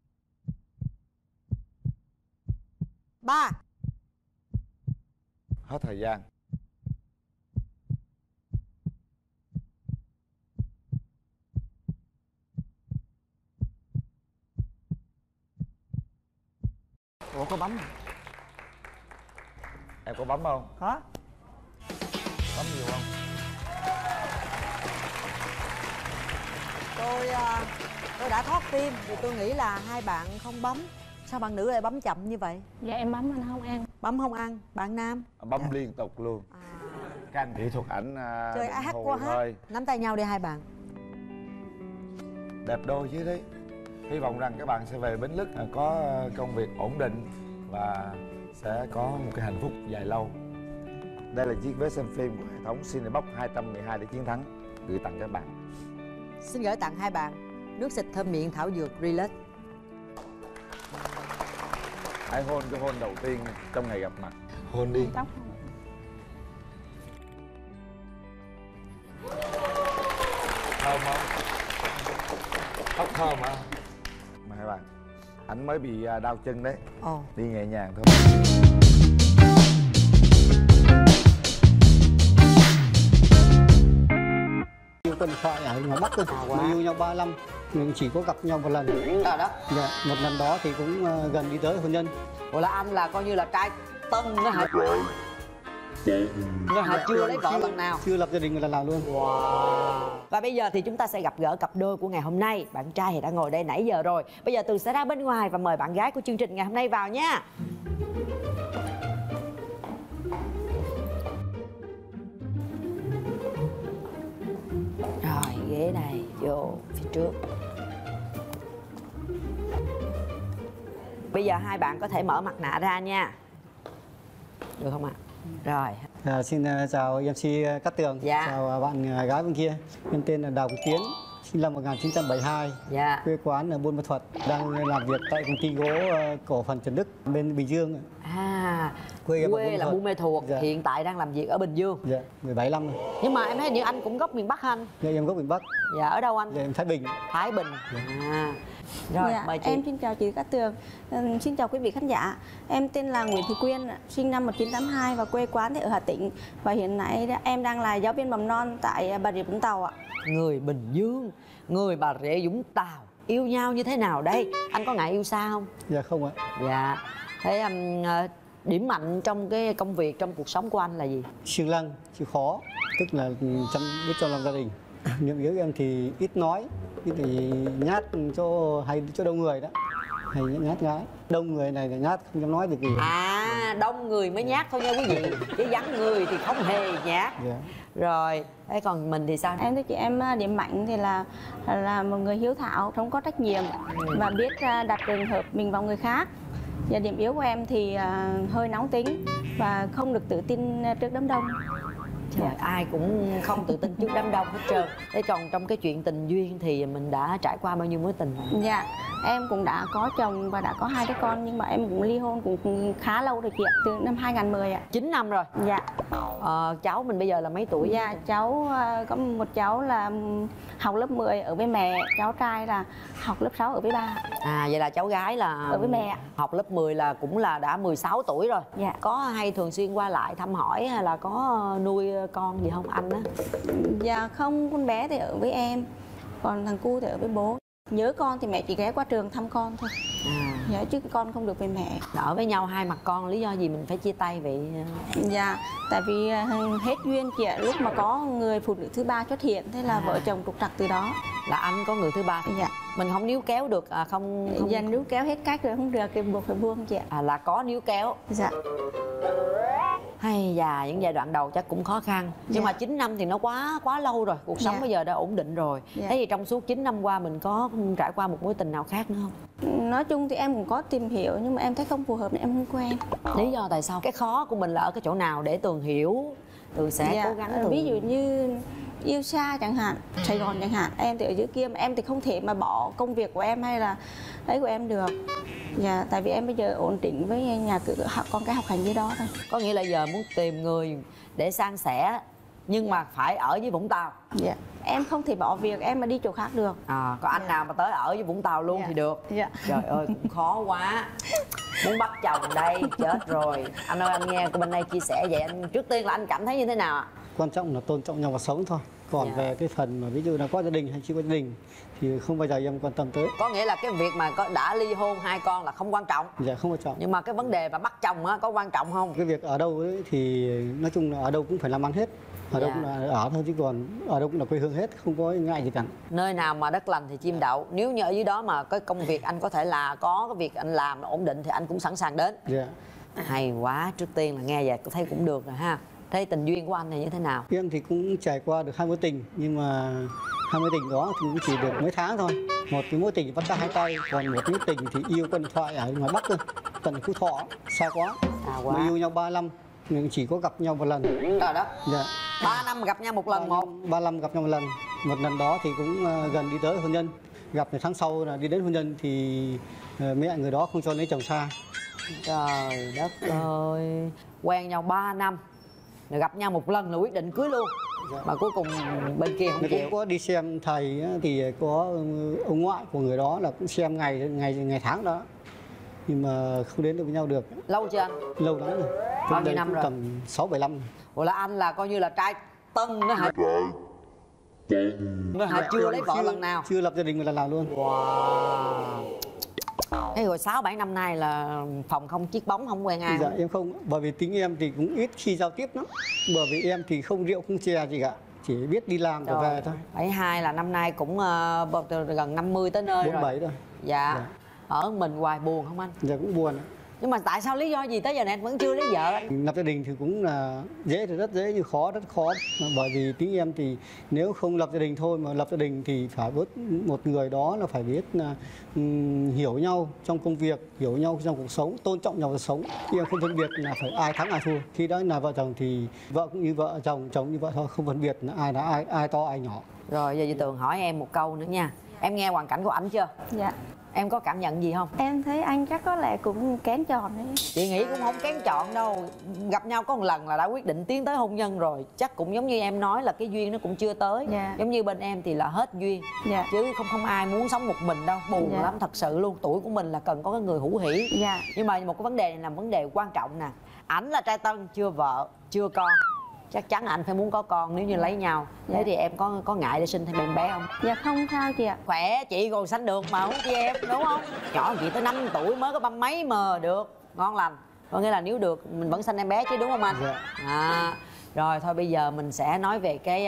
Speaker 1: ba.
Speaker 2: Hết thời gian.
Speaker 7: Ủa có bấm à?
Speaker 2: Em có bấm không?
Speaker 7: Có.
Speaker 2: Bấm nhiều không?
Speaker 1: Tôi tôi đã thoát tim thì tôi nghĩ là hai bạn không bấm. Sao bạn nữ lại bấm chậm như vậy?
Speaker 8: Dạ em bấm anh không ăn.
Speaker 1: Bấm không ăn. Bạn nam?
Speaker 2: Bấm dạ. Liên tục luôn. À. Các anh kỹ thuật ảnh uh,
Speaker 1: chơi hát qua hát. Nắm tay nhau đi hai bạn.
Speaker 2: Đẹp đôi chứ đấy. Hy vọng rằng các bạn sẽ về Bến Lức có công việc ổn định và sẽ có một cái hạnh phúc dài lâu. Đây là chiếc vé xem phim của hệ thống Cinebox hai trăm mười hai để chiến thắng gửi tặng các bạn.
Speaker 1: Xin gửi tặng hai bạn nước xịt thơm miệng thảo dược Relax.
Speaker 2: Hãy hôn cái hôn đầu tiên trong ngày gặp mặt. Hôn đi.
Speaker 8: Tóc.
Speaker 2: Thơm không? Tóc thơm hả? Mà hai bạn, ảnh mới bị đau chân đấy.
Speaker 1: Ồ.
Speaker 2: Đi nhẹ nhàng thôi.
Speaker 11: Yêu tình thoại ở ngoài Bắc thôi. Mới yêu nhau ba năm nhưng chỉ có gặp nhau một lần.
Speaker 1: À đó.
Speaker 11: Dạ, một lần đó thì cũng uh, gần đi tới hôn nhân.
Speaker 1: Ủa là anh là coi như là trai tân đó hả? Nhưng hả chưa lấy vợ lần nào?
Speaker 11: Chưa lập gia đình một lần nào luôn.
Speaker 1: Wow. Và bây giờ thì chúng ta sẽ gặp gỡ cặp đôi của ngày hôm nay. Bạn trai thì đã ngồi đây nãy giờ rồi. Bây giờ Tường sẽ ra bên ngoài và mời bạn gái của chương trình ngày hôm nay vào nha. Rồi ghế này vô phía trước. Bây giờ hai bạn có thể mở mặt nạ ra nha. Được không ạ? Rồi.
Speaker 11: À, xin uh, chào em xê Cát Tường.
Speaker 1: Dạ.
Speaker 11: Chào uh, bạn uh, gái bên kia. Em tên là Đào Quốc Tiến, sinh năm một nghìn chín trăm bảy mươi hai.
Speaker 1: Dạ.
Speaker 11: Quê quán ở Buôn Ma Thuột. Đang làm việc tại công ty gỗ uh, cổ phần Trần Đức bên Bình Dương.
Speaker 1: À,
Speaker 11: Quê em ở
Speaker 1: quê
Speaker 11: Buôn
Speaker 1: là
Speaker 11: Thuột.
Speaker 1: Buôn Mê Thuột,
Speaker 11: Dạ.
Speaker 1: hiện tại đang làm việc ở Bình Dương.
Speaker 11: Dạ, mười bảy năm rồi.
Speaker 1: Nhưng mà em thấy những anh cũng gốc miền Bắc hả anh?
Speaker 11: Dạ, em gốc miền Bắc.
Speaker 1: Dạ, ở đâu anh?
Speaker 11: Dạ, em Thái Bình.
Speaker 1: Thái Bình. À. Rồi,
Speaker 12: Dạ,
Speaker 1: mời chị.
Speaker 12: em xin chào chị Cát Tường. Ừm, xin chào quý vị khán giả. Em tên là Nguyễn Thị Quyên, sinh năm một nghìn chín trăm tám mươi hai và quê quán thì ở Hà Tĩnh. Và hiện nay em đang là giáo viên mầm non tại Bà Rịa Vũng Tàu ạ.
Speaker 1: Người Bình Dương, người Bà Rịa Vũng Tàu, yêu nhau như thế nào đây? Anh có ngại yêu xa không?
Speaker 11: Dạ không ạ.
Speaker 1: Dạ. Thế um, điểm mạnh trong cái công việc, trong cuộc sống của anh là gì?
Speaker 11: Siêng năng, chịu khó, tức là chăm biết cho làm gia đình. Niệm yếu em thì ít nói, ít thì nhát cho hay chỗ đông người đó, hay nhát gái. Đông người này là nhát không dám nói được gì.
Speaker 1: À, đông người mới nhát thôi nha quý vị, chứ vắng người thì không hề nhát.
Speaker 11: Dạ.
Speaker 1: Rồi, thế còn mình thì sao?
Speaker 12: Em thấy chị em điểm mạnh thì là là một người hiếu thảo, không có trách nhiệm và biết đặt trường hợp mình vào người khác. Và điểm yếu của em thì uh, hơi nóng tính và không được tự tin trước đám đông.
Speaker 1: Trời, yeah. Ai cũng không tự tin trước đám đông hết trơn. Thế còn trong cái chuyện tình duyên thì mình đã trải qua bao nhiêu mối tình rồi?
Speaker 12: Dạ, em cũng đã có chồng và đã có hai đứa con, nhưng mà em cũng ly hôn cũng khá lâu rồi chị ạ, từ năm hai nghìn mười ạ.
Speaker 1: chín năm rồi.
Speaker 12: Dạ.
Speaker 1: Ờ, cháu mình bây giờ là mấy tuổi?
Speaker 12: Dạ, cháu có một cháu là học lớp mười ở với mẹ, cháu trai là học lớp sáu ở với ba.
Speaker 1: À, vậy là cháu gái là
Speaker 12: ở với mẹ.
Speaker 1: Học lớp mười là cũng là đã mười sáu tuổi rồi.
Speaker 12: Dạ.
Speaker 1: Có hay thường xuyên qua lại thăm hỏi hay là có nuôi con gì không anh á?
Speaker 12: Dạ không, con bé thì ở với em, còn thằng cu thì ở với bố. Nhớ con thì mẹ chỉ ghé qua trường thăm con thôi.
Speaker 1: À.
Speaker 12: Dạ, chứ con không được về mẹ.
Speaker 1: Ở với nhau hai mặt con, lý do gì mình phải chia tay vậy?
Speaker 12: Dạ, tại vì hết duyên chị ạ, lúc mà có người phụ nữ thứ ba xuất hiện, thế là à. vợ chồng trục trặc từ đó.
Speaker 1: Là anh có người thứ ba?
Speaker 12: Dạ.
Speaker 1: Mình không níu kéo được à? Không, không...
Speaker 12: Dạ, níu kéo hết cách rồi không được thì buộc phải buông chị ạ.
Speaker 1: À, là có níu kéo.
Speaker 12: Dạ.
Speaker 1: Hay già, những giai đoạn đầu chắc cũng khó khăn. Nhưng dạ. mà chín năm thì nó quá quá lâu rồi. Cuộc sống dạ. bây giờ đã ổn định rồi. Dạ. Thế thì trong suốt chín năm qua mình có trải qua một mối tình nào khác nữa không?
Speaker 12: Nói chung thì em cũng có tìm hiểu, nhưng mà em thấy không phù hợp nên em không quen.
Speaker 1: Lý do tại sao? Cái khó của mình là ở cái chỗ nào để Tường hiểu, Tường sẽ
Speaker 12: dạ.
Speaker 1: cố gắng Tường...
Speaker 12: Ví dụ như yêu xa chẳng hạn, Sài Gòn chẳng hạn, em thì ở dưới kia mà em thì không thể mà bỏ công việc của em hay là ấy của em được. Dạ, tại vì em bây giờ ổn định với nhà cửa, học con cái học hành dưới đó thôi.
Speaker 1: Có nghĩa là giờ muốn tìm người để san sẻ nhưng dạ. mà phải ở với Vũng Tàu.
Speaker 12: Dạ. Em không thể bỏ việc em mà đi chỗ khác được.
Speaker 1: À, có anh dạ. nào mà tới ở với Vũng Tàu luôn dạ. thì được.
Speaker 12: Dạ.
Speaker 1: Trời ơi, cũng khó quá. Muốn bắt chồng đây, chết rồi. Anh ơi, anh nghe của bên đây chia sẻ vậy, anh trước tiên là anh cảm thấy như thế nào ạ?
Speaker 11: Quan trọng là tôn trọng nhau và sống thôi. Còn dạ. về cái phần mà ví dụ là có gia đình hay chưa có gia đình thì không bao giờ em quan tâm tới.
Speaker 1: Có nghĩa là cái việc mà có đã ly hôn hai con là không quan trọng.
Speaker 11: Dạ không quan trọng.
Speaker 1: Nhưng mà cái vấn đề mà bắt chồng á có quan trọng không?
Speaker 11: Cái việc ở đâu ấy thì nói chung là ở đâu cũng phải làm ăn hết. Ở dạ. đâu cũng là ở thôi chứ còn ở đâu cũng là quê hương hết, không có ngại gì cả.
Speaker 1: Nơi nào mà đất lành thì chim đậu. Nếu như ở dưới đó mà cái công việc anh có thể là có cái việc anh làm ổn định thì anh cũng sẵn sàng đến.
Speaker 11: Dạ.
Speaker 1: Hay quá, trước tiên là nghe vậy tôi thấy cũng được rồi ha. Thế tình duyên của anh thì như thế nào?
Speaker 11: Em thì cũng trải qua được hai mối tình, nhưng mà hai mối tình đó thì cũng chỉ được mấy tháng thôi. Một cái mối tình thì bắt tay hai tay, còn một mối tình thì yêu qua điện thoại ở ngoài Bắc thôi, tận Phú Thọ, xa quá.
Speaker 1: Xa quá.
Speaker 11: Mà yêu nhau ba năm, nhưng chỉ có gặp nhau một lần.
Speaker 1: Trời đất.
Speaker 11: Dạ.
Speaker 1: ba năm gặp nhau một lần một.
Speaker 11: ba năm gặp nhau một lần. Một lần đó thì cũng gần đi tới hôn nhân. Gặp thì tháng sau là đi đến hôn nhân thì mẹ người đó không cho lấy chồng xa.
Speaker 1: Trời đất ơi. Quen nhau ba năm, rồi gặp nhau một lần là quyết định cưới luôn. Dạ. Mà cuối cùng bên kia không chịu.
Speaker 11: Cũng có đi xem thầy thì có ông ngoại của người đó là cũng xem ngày ngày ngày tháng đó, nhưng mà không đến được với nhau được.
Speaker 1: Lâu chưa anh?
Speaker 11: Lâu lắm rồi.
Speaker 1: Bao nhiêu năm rồi?
Speaker 11: Tầm sáu bảy năm.
Speaker 1: Ủa là anh là coi như là trai tân đó hả? Nó hả? Chưa lấy vợ
Speaker 11: chưa,
Speaker 1: lần nào?
Speaker 11: Chưa lập gia đình một lần nào luôn.
Speaker 1: Wow. Thế rồi sáu bảy năm nay là phòng không chiếc bóng, không quen ai?
Speaker 11: Dạ
Speaker 1: không?
Speaker 11: em không, bởi vì tính em thì cũng ít khi giao tiếp lắm. Bởi vì em thì không rượu không chè gì cả, chỉ biết đi làm rồi về thôi.
Speaker 1: bảy hai là năm nay cũng uh, gần năm mươi tới nơi
Speaker 11: bốn mươi bảy
Speaker 1: rồi.
Speaker 11: rồi.
Speaker 1: Dạ.
Speaker 11: Dạ.
Speaker 1: Ở mình hoài buồn không anh?
Speaker 11: Dạ cũng buồn.
Speaker 1: Nhưng mà tại sao lý do gì tới giờ này anh vẫn chưa lấy vợ anh?
Speaker 11: Lập gia đình thì cũng là dễ thì rất dễ, nhưng khó rất khó. Bởi vì tính em thì nếu không lập gia đình thôi, mà lập gia đình thì phải biết một người đó là phải biết là um, hiểu nhau trong công việc, hiểu nhau trong cuộc sống, tôn trọng nhau cuộc sống. Em không phân biệt là phải ai thắng ai thua. Khi đó là vợ chồng thì vợ cũng như vợ, chồng chồng như vợ thôi, không phân biệt là ai là ai, ai to ai nhỏ.
Speaker 1: Rồi giờ chị Tường hỏi em một câu nữa nha. Em nghe hoàn cảnh của ảnh chưa?
Speaker 12: Dạ.
Speaker 1: Em có cảm nhận gì không?
Speaker 12: Em thấy anh chắc có lẽ cũng kén chọn đấy.
Speaker 1: Chị nghĩ cũng không kén chọn đâu. Gặp nhau có một lần là đã quyết định tiến tới hôn nhân rồi. Chắc cũng giống như em nói là cái duyên nó cũng chưa tới.
Speaker 12: Dạ.
Speaker 1: Giống như bên em thì là hết duyên.
Speaker 12: Dạ.
Speaker 1: Chứ không không ai muốn sống một mình đâu. Buồn
Speaker 12: Dạ.
Speaker 1: lắm thật sự luôn. Tuổi của mình là cần có cái người hữu hỷ.
Speaker 12: Dạ.
Speaker 1: Nhưng mà một cái vấn đề này là vấn đề quan trọng nè. Ảnh là trai tân, chưa vợ, chưa con. Chắc chắn anh phải muốn có con nếu như lấy nhau.
Speaker 12: Dạ.
Speaker 1: Thế thì em có có ngại để sinh thêm em bé không?
Speaker 12: Dạ không sao chị ạ.
Speaker 1: Khỏe, chị còn sanh được mà, không chị em, đúng không? Nhỏ chị tới năm tuổi mới có ba mấy mà được, ngon lành. Có nghĩa là nếu được mình vẫn sanh em bé chứ, đúng không anh?
Speaker 11: Dạ.
Speaker 1: À, rồi thôi bây giờ mình sẽ nói về cái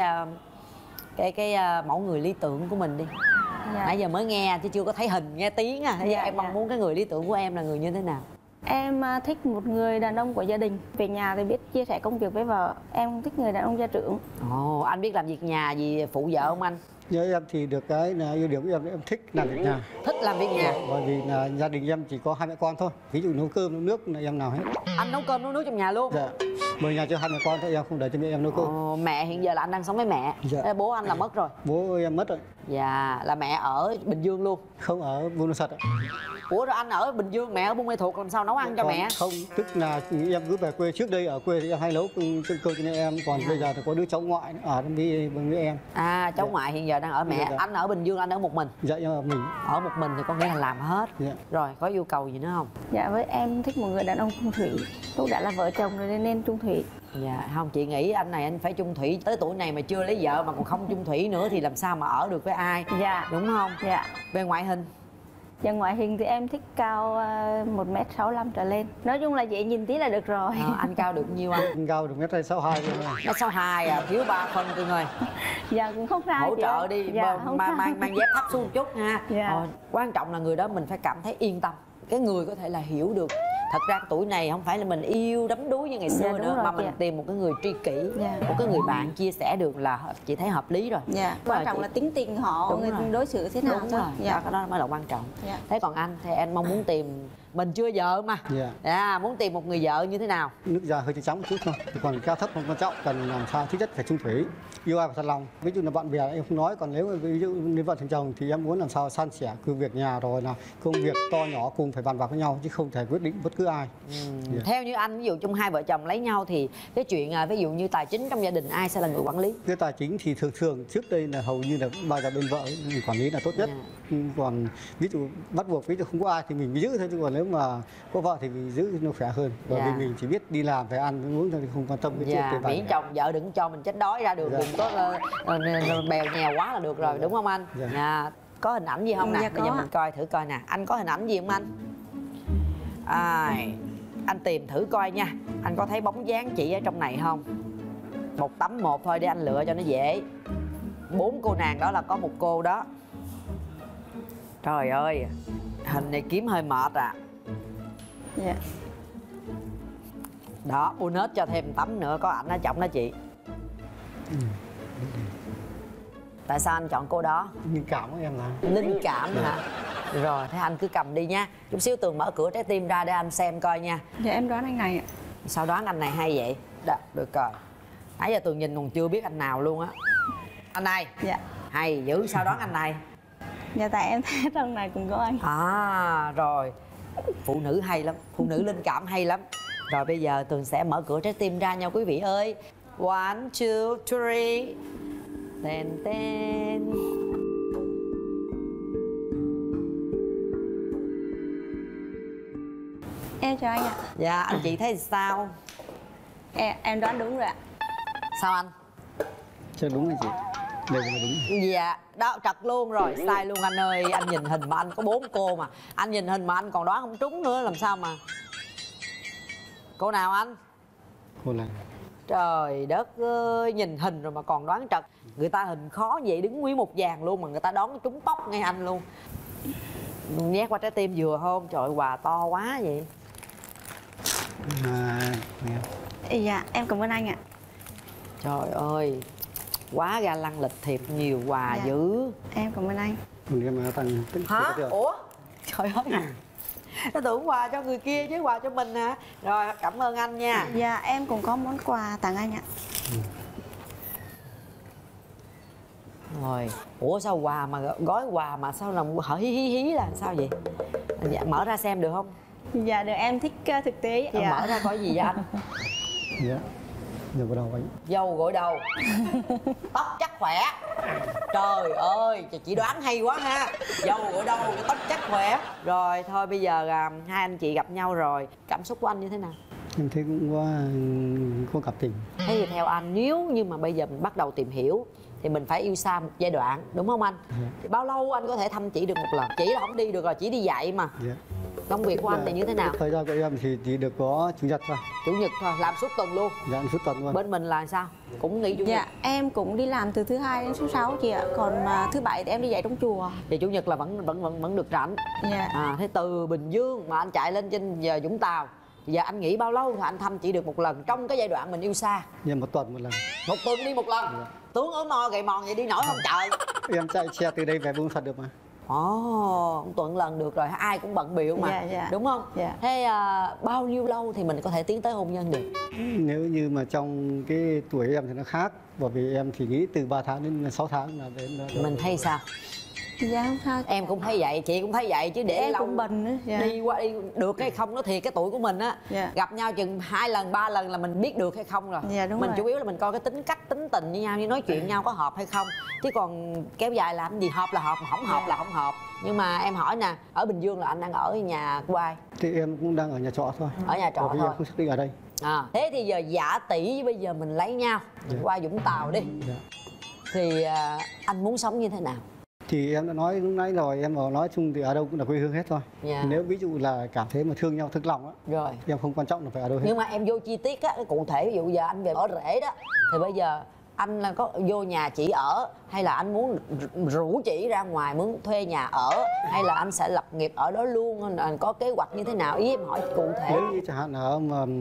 Speaker 1: cái cái mẫu người lý tưởng của mình đi.
Speaker 12: Dạ.
Speaker 1: Nãy giờ mới nghe chứ chưa có thấy hình nghe tiếng à. Thế
Speaker 12: Dạ,
Speaker 1: em mong
Speaker 12: dạ.
Speaker 1: muốn cái người lý tưởng của em là người như thế nào?
Speaker 12: Em à, thích một người đàn ông của gia đình. Về nhà thì biết chia sẻ công việc với vợ. Em không thích người đàn ông gia trưởng.
Speaker 1: Ồ, anh biết làm việc nhà gì phụ vợ không anh?
Speaker 11: Với em thì được cái là ưu điểm của em là em thích làm việc nhà.
Speaker 1: Thích làm việc nhà.
Speaker 11: Bởi vì là gia đình em chỉ có hai mẹ con thôi. Ví dụ nấu cơm nấu nước là em nào hết.
Speaker 1: Anh nấu cơm nấu nước trong nhà luôn?
Speaker 11: Dạ. Bởi nhà cho hai mẹ con thôi, em không để cho mẹ em nấu cơm.
Speaker 1: Ồ, mẹ hiện giờ là anh đang sống với mẹ.
Speaker 11: Dạ.
Speaker 1: Thế bố anh là mất rồi.
Speaker 11: Bố em mất rồi.
Speaker 1: Dạ, là mẹ ở Bình Dương luôn.
Speaker 11: Không, ở Buôn Ma Thuột ạ.
Speaker 1: Ủa rồi anh ở Bình Dương, mẹ ở Buôn Ma Thuột, làm sao nấu ăn cho
Speaker 11: Còn
Speaker 1: mẹ?
Speaker 11: không, tức là em cứ về quê, trước đây ở quê thì em hay nấu cơm cho em. Còn bây giờ thì có đứa cháu ngoại ở với, với em.
Speaker 1: À, cháu
Speaker 11: Dạ.
Speaker 1: ngoại hiện giờ đang ở mẹ.
Speaker 11: Dạ, dạ.
Speaker 1: Anh ở Bình Dương, anh ở một mình?
Speaker 11: Dạ, em ở mình.
Speaker 1: Ở một mình thì có nghĩa là làm hết.
Speaker 11: Dạ.
Speaker 1: Rồi, có yêu cầu gì nữa không?
Speaker 12: Dạ, với em thích một người đàn ông trung thủy. Lúc đã là vợ chồng rồi nên nên trung thủy.
Speaker 1: Dạ, không, chị nghĩ anh này anh phải chung thủy. Tới tuổi này mà chưa lấy vợ mà còn không chung thủy nữa thì làm sao mà ở được với ai?
Speaker 12: Dạ.
Speaker 1: Đúng không?
Speaker 12: Dạ.
Speaker 1: Về ngoại hình?
Speaker 12: Dạ, ngoại hình thì em thích cao một mét sáu mươi lăm trở lên. Nói chung là dễ nhìn tí là được rồi.
Speaker 1: À, anh cao được nhiêu anh?
Speaker 11: Anh cao được mét sáu hai rồi.
Speaker 1: Mét sáu hai à, thiếu ba phân cưng ơi.
Speaker 12: Dạ, cũng không sao.
Speaker 1: Hỗ
Speaker 12: chị
Speaker 1: trợ
Speaker 12: ơi.
Speaker 1: đi,
Speaker 12: Dạ,
Speaker 1: mà,
Speaker 12: không
Speaker 1: mà,
Speaker 12: sao.
Speaker 1: mang, mang dép thấp xuống một chút ha.
Speaker 12: Dạ.
Speaker 1: Ờ, quan trọng là người đó mình phải cảm thấy yên tâm. Cái người có thể là hiểu được. Thật ra tuổi này không phải là mình yêu đắm đuối như ngày xưa
Speaker 12: Dạ, đúng
Speaker 1: nữa,
Speaker 12: rồi,
Speaker 1: mà mình
Speaker 12: dạ.
Speaker 1: tìm một cái người tri kỷ,
Speaker 12: Dạ.
Speaker 1: một cái người bạn chia sẻ được là chị thấy hợp lý rồi.
Speaker 12: Dạ,
Speaker 1: Đúng
Speaker 12: quan
Speaker 1: rồi,
Speaker 12: trọng
Speaker 1: chị.
Speaker 12: là tính tình họ,
Speaker 1: Đúng
Speaker 12: người
Speaker 1: rồi.
Speaker 12: đối xử thế nào
Speaker 1: Đúng
Speaker 12: thôi.
Speaker 1: rồi,
Speaker 12: Dạ.
Speaker 1: đó, cái đó mới là quan trọng.
Speaker 12: Dạ.
Speaker 1: Thế còn anh thì anh mong muốn tìm, mình chưa vợ mà,
Speaker 11: Dạ.
Speaker 1: à, muốn tìm một người vợ như thế nào?
Speaker 11: Nước da hơi trắng một chút thôi. Còn cao thấp không quan trọng, cần làm sao thứ nhất phải trung thủy, yêu ai và thật lòng. Ví dụ là bạn bè em không nói, còn nếu ví dụ như vợ chồng chồng thì em muốn làm sao san sẻ công việc nhà rồi là công việc to nhỏ cùng phải bàn bạc với nhau, chứ không thể quyết định bất cứ ai.
Speaker 1: Ừ.
Speaker 11: Dạ.
Speaker 1: Theo như anh, ví dụ trong hai vợ chồng lấy nhau thì cái chuyện à, ví dụ như tài chính trong gia đình ai sẽ là người quản lý?
Speaker 11: Cái tài chính thì thường thường trước đây là hầu như là bao giờ bên vợ mình quản lý là tốt nhất.
Speaker 1: Dạ.
Speaker 11: Còn ví dụ bắt buộc ví dụ không có ai thì mình giữ thôi, chứ còn nếu mà có vợ thì mình giữ nó khỏe hơn. Bởi
Speaker 1: Dạ.
Speaker 11: vì mình chỉ biết đi làm phải ăn uống thôi, thì không quan tâm cái chuyện
Speaker 1: Dạ,
Speaker 11: tiền bạc.
Speaker 1: miễn chồng vợ đừng cho mình chết đói ra đường,
Speaker 11: Dạ.
Speaker 1: đừng có uh, uh, bèo nhèo quá là được rồi, đúng không anh?
Speaker 11: Dạ.
Speaker 1: Dạ. Có hình ảnh gì không nè?
Speaker 12: Dạ,
Speaker 1: Bây giờ
Speaker 12: có
Speaker 1: mình coi thử coi nè. Anh có hình ảnh gì không anh? À, anh tìm thử coi nha. Anh có thấy bóng dáng chị ở trong này không? Một tấm một thôi để anh lựa cho nó dễ. Bốn cô nàng đó là có một cô đó. Trời ơi, hình này kiếm hơi mệt à.
Speaker 12: Dạ.
Speaker 1: Đó, bonus cho thêm tấm nữa, có ảnh ở trong đó chị. Tại sao anh chọn cô đó?
Speaker 11: Linh cảm của em là
Speaker 1: Linh cảm hả? Rồi, thế anh cứ cầm đi nha. Chút xíu Tường mở cửa trái tim ra để anh xem coi nha.
Speaker 12: Dạ, em đoán anh này ạ.
Speaker 1: Sao đoán anh này hay vậy? Đó, được rồi. Nãy giờ Tường nhìn còn chưa biết anh nào luôn á. Anh này.
Speaker 12: Dạ.
Speaker 1: Hay dữ, sao đoán anh này?
Speaker 12: Dạ, tại em thấy trong này cũng có anh.
Speaker 1: À, rồi. Phụ nữ hay lắm, phụ nữ linh cảm hay lắm. Rồi bây giờ Tường sẽ mở cửa trái tim ra nha quý vị ơi. One, two, three. Ten, ten.
Speaker 12: Em chào anh ạ.
Speaker 1: Dạ, anh chị thấy sao?
Speaker 12: Em, em đoán đúng rồi ạ.
Speaker 1: Sao anh?
Speaker 11: Chứ đúng rồi chị. Đều là đúng.
Speaker 1: Dạ, đó, trật luôn rồi, sai luôn anh ơi. Anh nhìn hình mà anh có bốn cô mà. Anh nhìn hình mà anh còn đoán không trúng nữa, làm sao mà. Cô nào anh?
Speaker 11: Cô này.
Speaker 1: Trời đất ơi, nhìn hình rồi mà còn đoán trật. Người ta hình khó vậy, đứng quý một vàng luôn mà người ta đoán trúng tóc ngay anh luôn. Nhét qua trái tim vừa không? Trời ơi, quà to quá vậy.
Speaker 11: À,
Speaker 12: Dạ, em cảm ơn anh ạ.
Speaker 1: Trời ơi, quá ga lăng lịch thiệp, nhiều quà
Speaker 12: Dạ.
Speaker 1: dữ.
Speaker 12: Em cảm ơn anh.
Speaker 11: còn em là tăng tính.
Speaker 1: Hả? Ủa? Trời ơi, nó tưởng quà cho người kia chứ quà cho mình hả? Rồi, cảm ơn anh nha.
Speaker 12: Dạ, em cũng có món quà tặng anh ạ.
Speaker 1: Rồi, ủa sao quà mà gói quà mà sao làm hở hí hí hí là sao vậy? Dạ, mở ra xem được không?
Speaker 12: Dạ được, em thích uh, thực tế.
Speaker 1: Dạ. Mở ra coi gì vậy anh?
Speaker 11: Dạ, dầu gội đầu anh.
Speaker 1: Dầu gội đầu. Tóc chắc khỏe. Trời ơi, chị đoán hay quá ha. Dầu gội đầu, cái tóc chắc khỏe. Rồi thôi bây giờ à, hai anh chị gặp nhau rồi, cảm xúc của anh như thế nào?
Speaker 11: Em thấy cũng có có cảm tình.
Speaker 1: Thế thì theo anh, nếu như mà bây giờ mình bắt đầu tìm hiểu thì mình phải yêu xa một giai đoạn, đúng không anh?
Speaker 11: Dạ.
Speaker 1: Thì bao lâu anh có thể thăm chị được một lần? Chị là không đi được rồi, chỉ đi dạy mà.
Speaker 11: Dạ.
Speaker 1: Công việc của anh thì như thế nào?
Speaker 11: Thời gian của em thì chỉ được có chủ nhật thôi.
Speaker 1: Chủ nhật thôi, làm suốt tuần luôn?
Speaker 11: Dạ, suốt tuần luôn.
Speaker 1: Bên mình là sao? Cũng nghỉ chủ
Speaker 12: Dạ,
Speaker 1: nhật?
Speaker 12: em cũng đi làm từ thứ hai đến thứ sáu chị ạ. Còn mà thứ bảy thì em đi dạy trong chùa.
Speaker 1: Thì chủ nhật là vẫn vẫn vẫn vẫn được rảnh.
Speaker 12: Dạ.
Speaker 1: À, thế từ Bình Dương mà anh chạy lên trên giờ Vũng Tàu, giờ anh nghĩ bao lâu thì anh thăm chị được một lần trong cái giai đoạn mình yêu xa?
Speaker 11: Dạ, một tuần một lần.
Speaker 1: Một tuần đi một lần? Dạ. Tướng ốm mo gầy mòn vậy đi nổi không trời?
Speaker 11: Em chạy xe từ đây về Buôn Ma Thuột được mà.
Speaker 1: Ồ, oh, tuần lần được rồi, ai cũng bận bịu mà,
Speaker 12: dạ, dạ.
Speaker 1: đúng không?
Speaker 12: Dạ.
Speaker 1: Thế à, bao nhiêu lâu thì mình có thể tiến tới hôn nhân được?
Speaker 11: Nếu như mà trong cái tuổi em thì nó khác, bởi vì em thì nghĩ từ ba tháng đến sáu tháng là đến đó.
Speaker 1: Mình thấy sao?
Speaker 12: Dạ không sao.
Speaker 1: Em cũng thấy vậy, chị cũng thấy vậy chứ để
Speaker 12: em
Speaker 1: lâu
Speaker 12: cũng bần nữa. Dạ.
Speaker 1: Đi qua đi được hay không đó thì cái tuổi của mình á,
Speaker 12: dạ.
Speaker 1: gặp nhau chừng hai lần ba lần là mình biết được hay không rồi.
Speaker 12: Dạ, đúng
Speaker 1: mình
Speaker 12: rồi.
Speaker 1: chủ yếu là mình coi cái tính cách tính tình với nhau, như nói chuyện nhau có hợp hay không, chứ còn kéo dài làm gì, hợp là hợp, không hợp dạ. là không hợp. Nhưng mà em hỏi nè, ở Bình Dương là anh đang ở nhà của ai?
Speaker 11: Thì em cũng đang ở nhà trọ thôi.
Speaker 1: Ở nhà trọ
Speaker 11: bởi vì
Speaker 1: thôi.
Speaker 11: em không xác định ở đây.
Speaker 1: À, thế thì giờ giả tỷ bây giờ mình lấy nhau, dạ. qua Vũng Tàu đi, dạ. thì à, anh muốn sống như thế nào?
Speaker 11: Thì em đã nói lúc nãy rồi, em nói chung thì ở đâu cũng là quê hương hết thôi.
Speaker 1: Yeah.
Speaker 11: Nếu ví dụ là cảm thấy mà thương nhau thực lòng á,
Speaker 1: rồi
Speaker 11: em không quan trọng là phải ở đâu hết.
Speaker 1: Nhưng mà em vô chi tiết á, cụ thể ví dụ giờ anh về ở rể đó, thì bây giờ anh là có vô nhà chị ở, hay là anh muốn rủ chị ra ngoài muốn thuê nhà ở, hay là anh sẽ lập nghiệp ở đó luôn, anh có kế hoạch như thế nào? Ý em hỏi cụ thể.
Speaker 11: Nếu như chẳng hạn ở,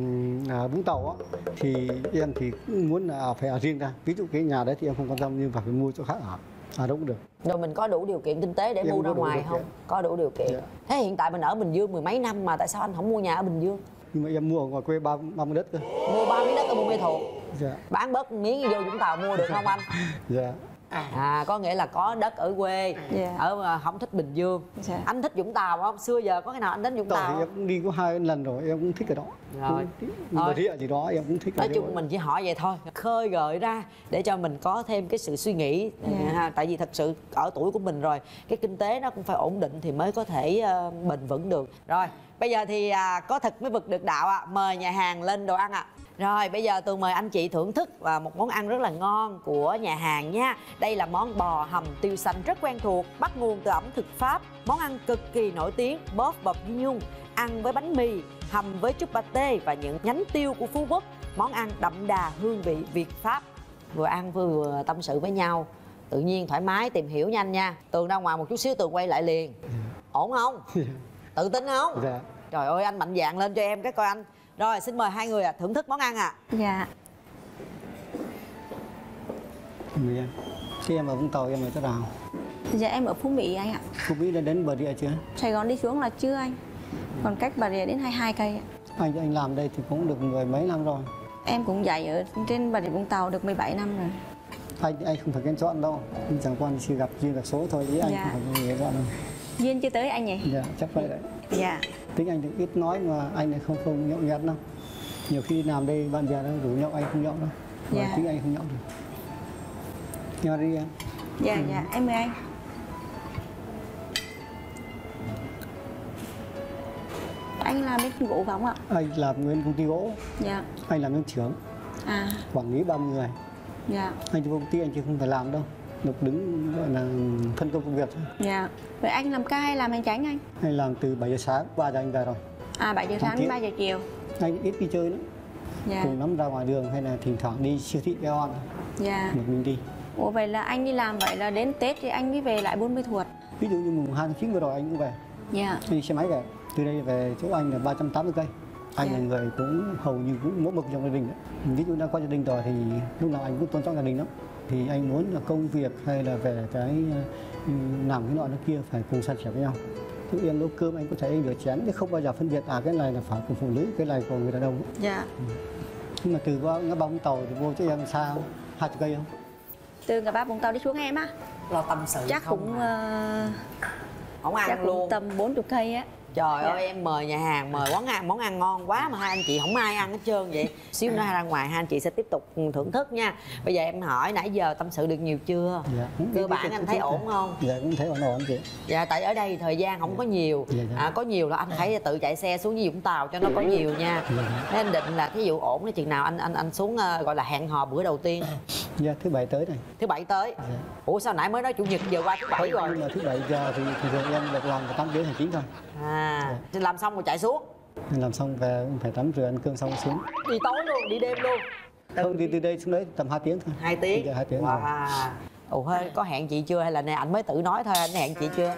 Speaker 11: ở Vũng Tàu á, thì em thì muốn là phải ở riêng ra. Ví dụ cái nhà đấy thì em không quan tâm, nhưng phải mua chỗ khác ở. À đâu cũng được.
Speaker 1: Rồi mình có đủ điều kiện kinh tế để em mua ra ngoài không? Kiện. Có đủ điều kiện. Dạ. Thế hiện tại mình ở Bình Dương mười mấy năm mà tại sao anh không mua nhà ở Bình Dương?
Speaker 11: Nhưng mà em mua ở ngoài quê ba ba mươi đất cơ.
Speaker 1: Mua ba miếng đất ở Buôn Ma Thuột.
Speaker 11: Dạ.
Speaker 1: Bán bớt miếng vô Vũng Tàu mua được không anh?
Speaker 11: Dạ.
Speaker 1: À, có nghĩa là có đất ở quê,
Speaker 12: yeah.
Speaker 1: ở không thích Bình Dương. Yeah. Anh thích Vũng Tàu không? Xưa giờ có cái nào anh đến Vũng Tàu
Speaker 11: thì
Speaker 1: không?
Speaker 11: Em cũng đi có hai lần rồi, em cũng thích cái đó.
Speaker 1: Rồi.
Speaker 11: Thôi. Địa gì đó em cũng thích.
Speaker 1: Nói chung mình chỉ hỏi vậy thôi, khơi gợi ra để cho mình có thêm cái sự suy nghĩ. Yeah. Tại vì thật sự ở tuổi của mình rồi, cái kinh tế nó cũng phải ổn định thì mới có thể uh, bền vững được. Rồi, bây giờ thì uh, có thực mới vực được đạo ạ. À. Mời nhà hàng lên đồ ăn ạ. À. Rồi bây giờ Tường mời anh chị thưởng thức và một món ăn rất là ngon của nhà hàng nha. Đây là món bò hầm tiêu xanh rất quen thuộc, bắt nguồn từ ẩm thực Pháp. Món ăn cực kỳ nổi tiếng, bœuf bourguignon, ăn với bánh mì, hầm với chút pate và những nhánh tiêu của Phú Quốc. Món ăn đậm đà hương vị Việt Pháp. Vừa ăn vừa tâm sự với nhau, tự nhiên thoải mái tìm hiểu nhanh nha. Tường ra ngoài một chút xíu Tường quay lại liền. Ổn không? Tự tin không?
Speaker 11: Dạ.
Speaker 1: Trời ơi anh mạnh dạn lên cho em cái coi anh. Rồi xin mời hai người à, thưởng thức món ăn ạ. À.
Speaker 12: Dạ.
Speaker 11: Mời em. Khi em ở Vũng Tàu em ở chỗ nào?
Speaker 12: Dạ em ở Phú Mỹ anh ạ.
Speaker 11: Phú Mỹ đã đến Bà Rịa chưa?
Speaker 12: Sài Gòn đi xuống là chưa anh. Còn cách Bà Rịa đến hai mươi hai cây ạ.
Speaker 11: Anh anh làm đây thì cũng được mười mấy năm rồi.
Speaker 12: Em cũng dạy ở trên Bà Rịa Vũng Tàu được mười bảy năm rồi.
Speaker 11: Anh anh không phải kén chọn đâu. Nhưng chẳng qua chỉ gặp duyên gặp số thôi, ý anh
Speaker 12: dạ.
Speaker 11: không phải kén chọn đâu.
Speaker 12: Duyên chưa tới anh nhỉ?
Speaker 11: Dạ, chắc vậy đấy.
Speaker 12: Dạ.
Speaker 11: Tính anh thì ít nói mà anh lại không không nhậu nhẹt đâu. Nhiều khi đi làm đây bạn bè nó rủ nhậu anh không nhậu đâu. Và dạ. Tính anh không nhậu được. Nhờ đi em.
Speaker 12: Dạ ừ. Dạ em mời anh. Anh làm bên gỗ phải không ạ?
Speaker 11: Anh làm nguyên công ty gỗ.
Speaker 12: Dạ.
Speaker 11: Anh làm nhân trưởng.
Speaker 12: À.
Speaker 11: Quản lý ba mươi người.
Speaker 12: Dạ.
Speaker 11: Anh cho công ty anh chứ không phải làm đâu. Được đứng gọi là phân công công việc thôi.
Speaker 12: Dạ. Vậy anh làm ca hay làm hành chánh anh?
Speaker 11: Anh làm từ bảy giờ sáng, ba giờ anh về rồi.
Speaker 12: À bảy giờ sáng đến ba giờ chiều.
Speaker 11: Anh ít đi chơi nữa.
Speaker 12: Dạ.
Speaker 11: Cùng lắm ra ngoài đường hay là thỉnh thoảng đi siêu thị Eo An.
Speaker 12: Dạ.
Speaker 11: Một mình đi.
Speaker 12: Ủa vậy là anh đi làm vậy là đến Tết thì anh mới về lại Buôn Ma Thuột.
Speaker 11: Ví dụ như mùng hai tháng chín vừa rồi anh cũng về.
Speaker 12: Dạ.
Speaker 11: Anh đi xe máy về. Từ đây về chỗ anh là ba trăm tám mươi cây. Anh dạ. Là người cũng hầu như cũng mẫu mực trong gia đình đấy. Ví dụ đã có gia đình rồi thì lúc nào anh cũng tôn trọng gia đình lắm. Thì anh muốn là công việc hay là về cái làm cái nọ nó kia phải cùng san sẻ với nhau. Ví dụ em nấu cơm anh có thể anh rửa chén chứ không bao giờ phân biệt à cái này là phải của phụ nữ, cái này của người đàn ông.
Speaker 12: Dạ.
Speaker 11: Ừ. Nhưng mà từ ngã ba Vũng Tàu thì vô cho em xa hai chục cây không?
Speaker 12: Từ ngã ba Vũng Tàu đi xuống em á?
Speaker 1: lo tâm sự
Speaker 12: chắc
Speaker 1: không
Speaker 12: cũng
Speaker 1: à.
Speaker 12: uh,
Speaker 1: không ăn
Speaker 12: chắc
Speaker 1: luôn
Speaker 12: cũng tầm bốn chục cây á.
Speaker 1: Trời
Speaker 12: Dạ.
Speaker 1: ơi em mời nhà hàng, mời quán ăn, món ăn ngon quá mà hai anh chị không ai ăn hết trơn vậy. Xíu nữa ra ngoài hai anh chị sẽ tiếp tục thưởng thức nha. Bây giờ em hỏi nãy giờ tâm sự được nhiều chưa?
Speaker 11: Dạ.
Speaker 1: Cơ bản anh thấy ổn không?
Speaker 11: Dạ cũng thấy ổn ổn chị.
Speaker 1: Dạ tại ở đây thời gian không có nhiều.
Speaker 11: Dạ, dạ.
Speaker 1: À, có nhiều là anh phải tự chạy xe xuống với Vũng Tàu cho nó có nhiều nha.
Speaker 11: Dạ, dạ.
Speaker 1: Nên anh định là thí dụ ổn cái chừng nào anh anh anh xuống uh, gọi là hẹn hò bữa đầu tiên.
Speaker 11: Dạ thứ bảy tới này.
Speaker 1: Thứ bảy tới.
Speaker 11: Dạ.
Speaker 1: Ủa sao nãy mới nói chủ nhật giờ qua thứ bảy rồi?
Speaker 11: Nhưng mà thứ bảy giờ thì thì giờ em được làm tám tiếng hành chính thôi.
Speaker 1: À, dạ. Làm xong rồi chạy xuống.
Speaker 11: Làm xong về phải tắm rửa ăn cơm xong xuống.
Speaker 1: Đi tối luôn, đi đêm luôn.
Speaker 11: Không, đi từ đây xuống đấy tầm hai tiếng thôi.
Speaker 1: Hai tiếng.
Speaker 11: Dạ, hai tiếng.
Speaker 1: Wow. Ủa hơi có hẹn chị chưa hay là nè anh mới tự nói thôi, anh hẹn chị chưa?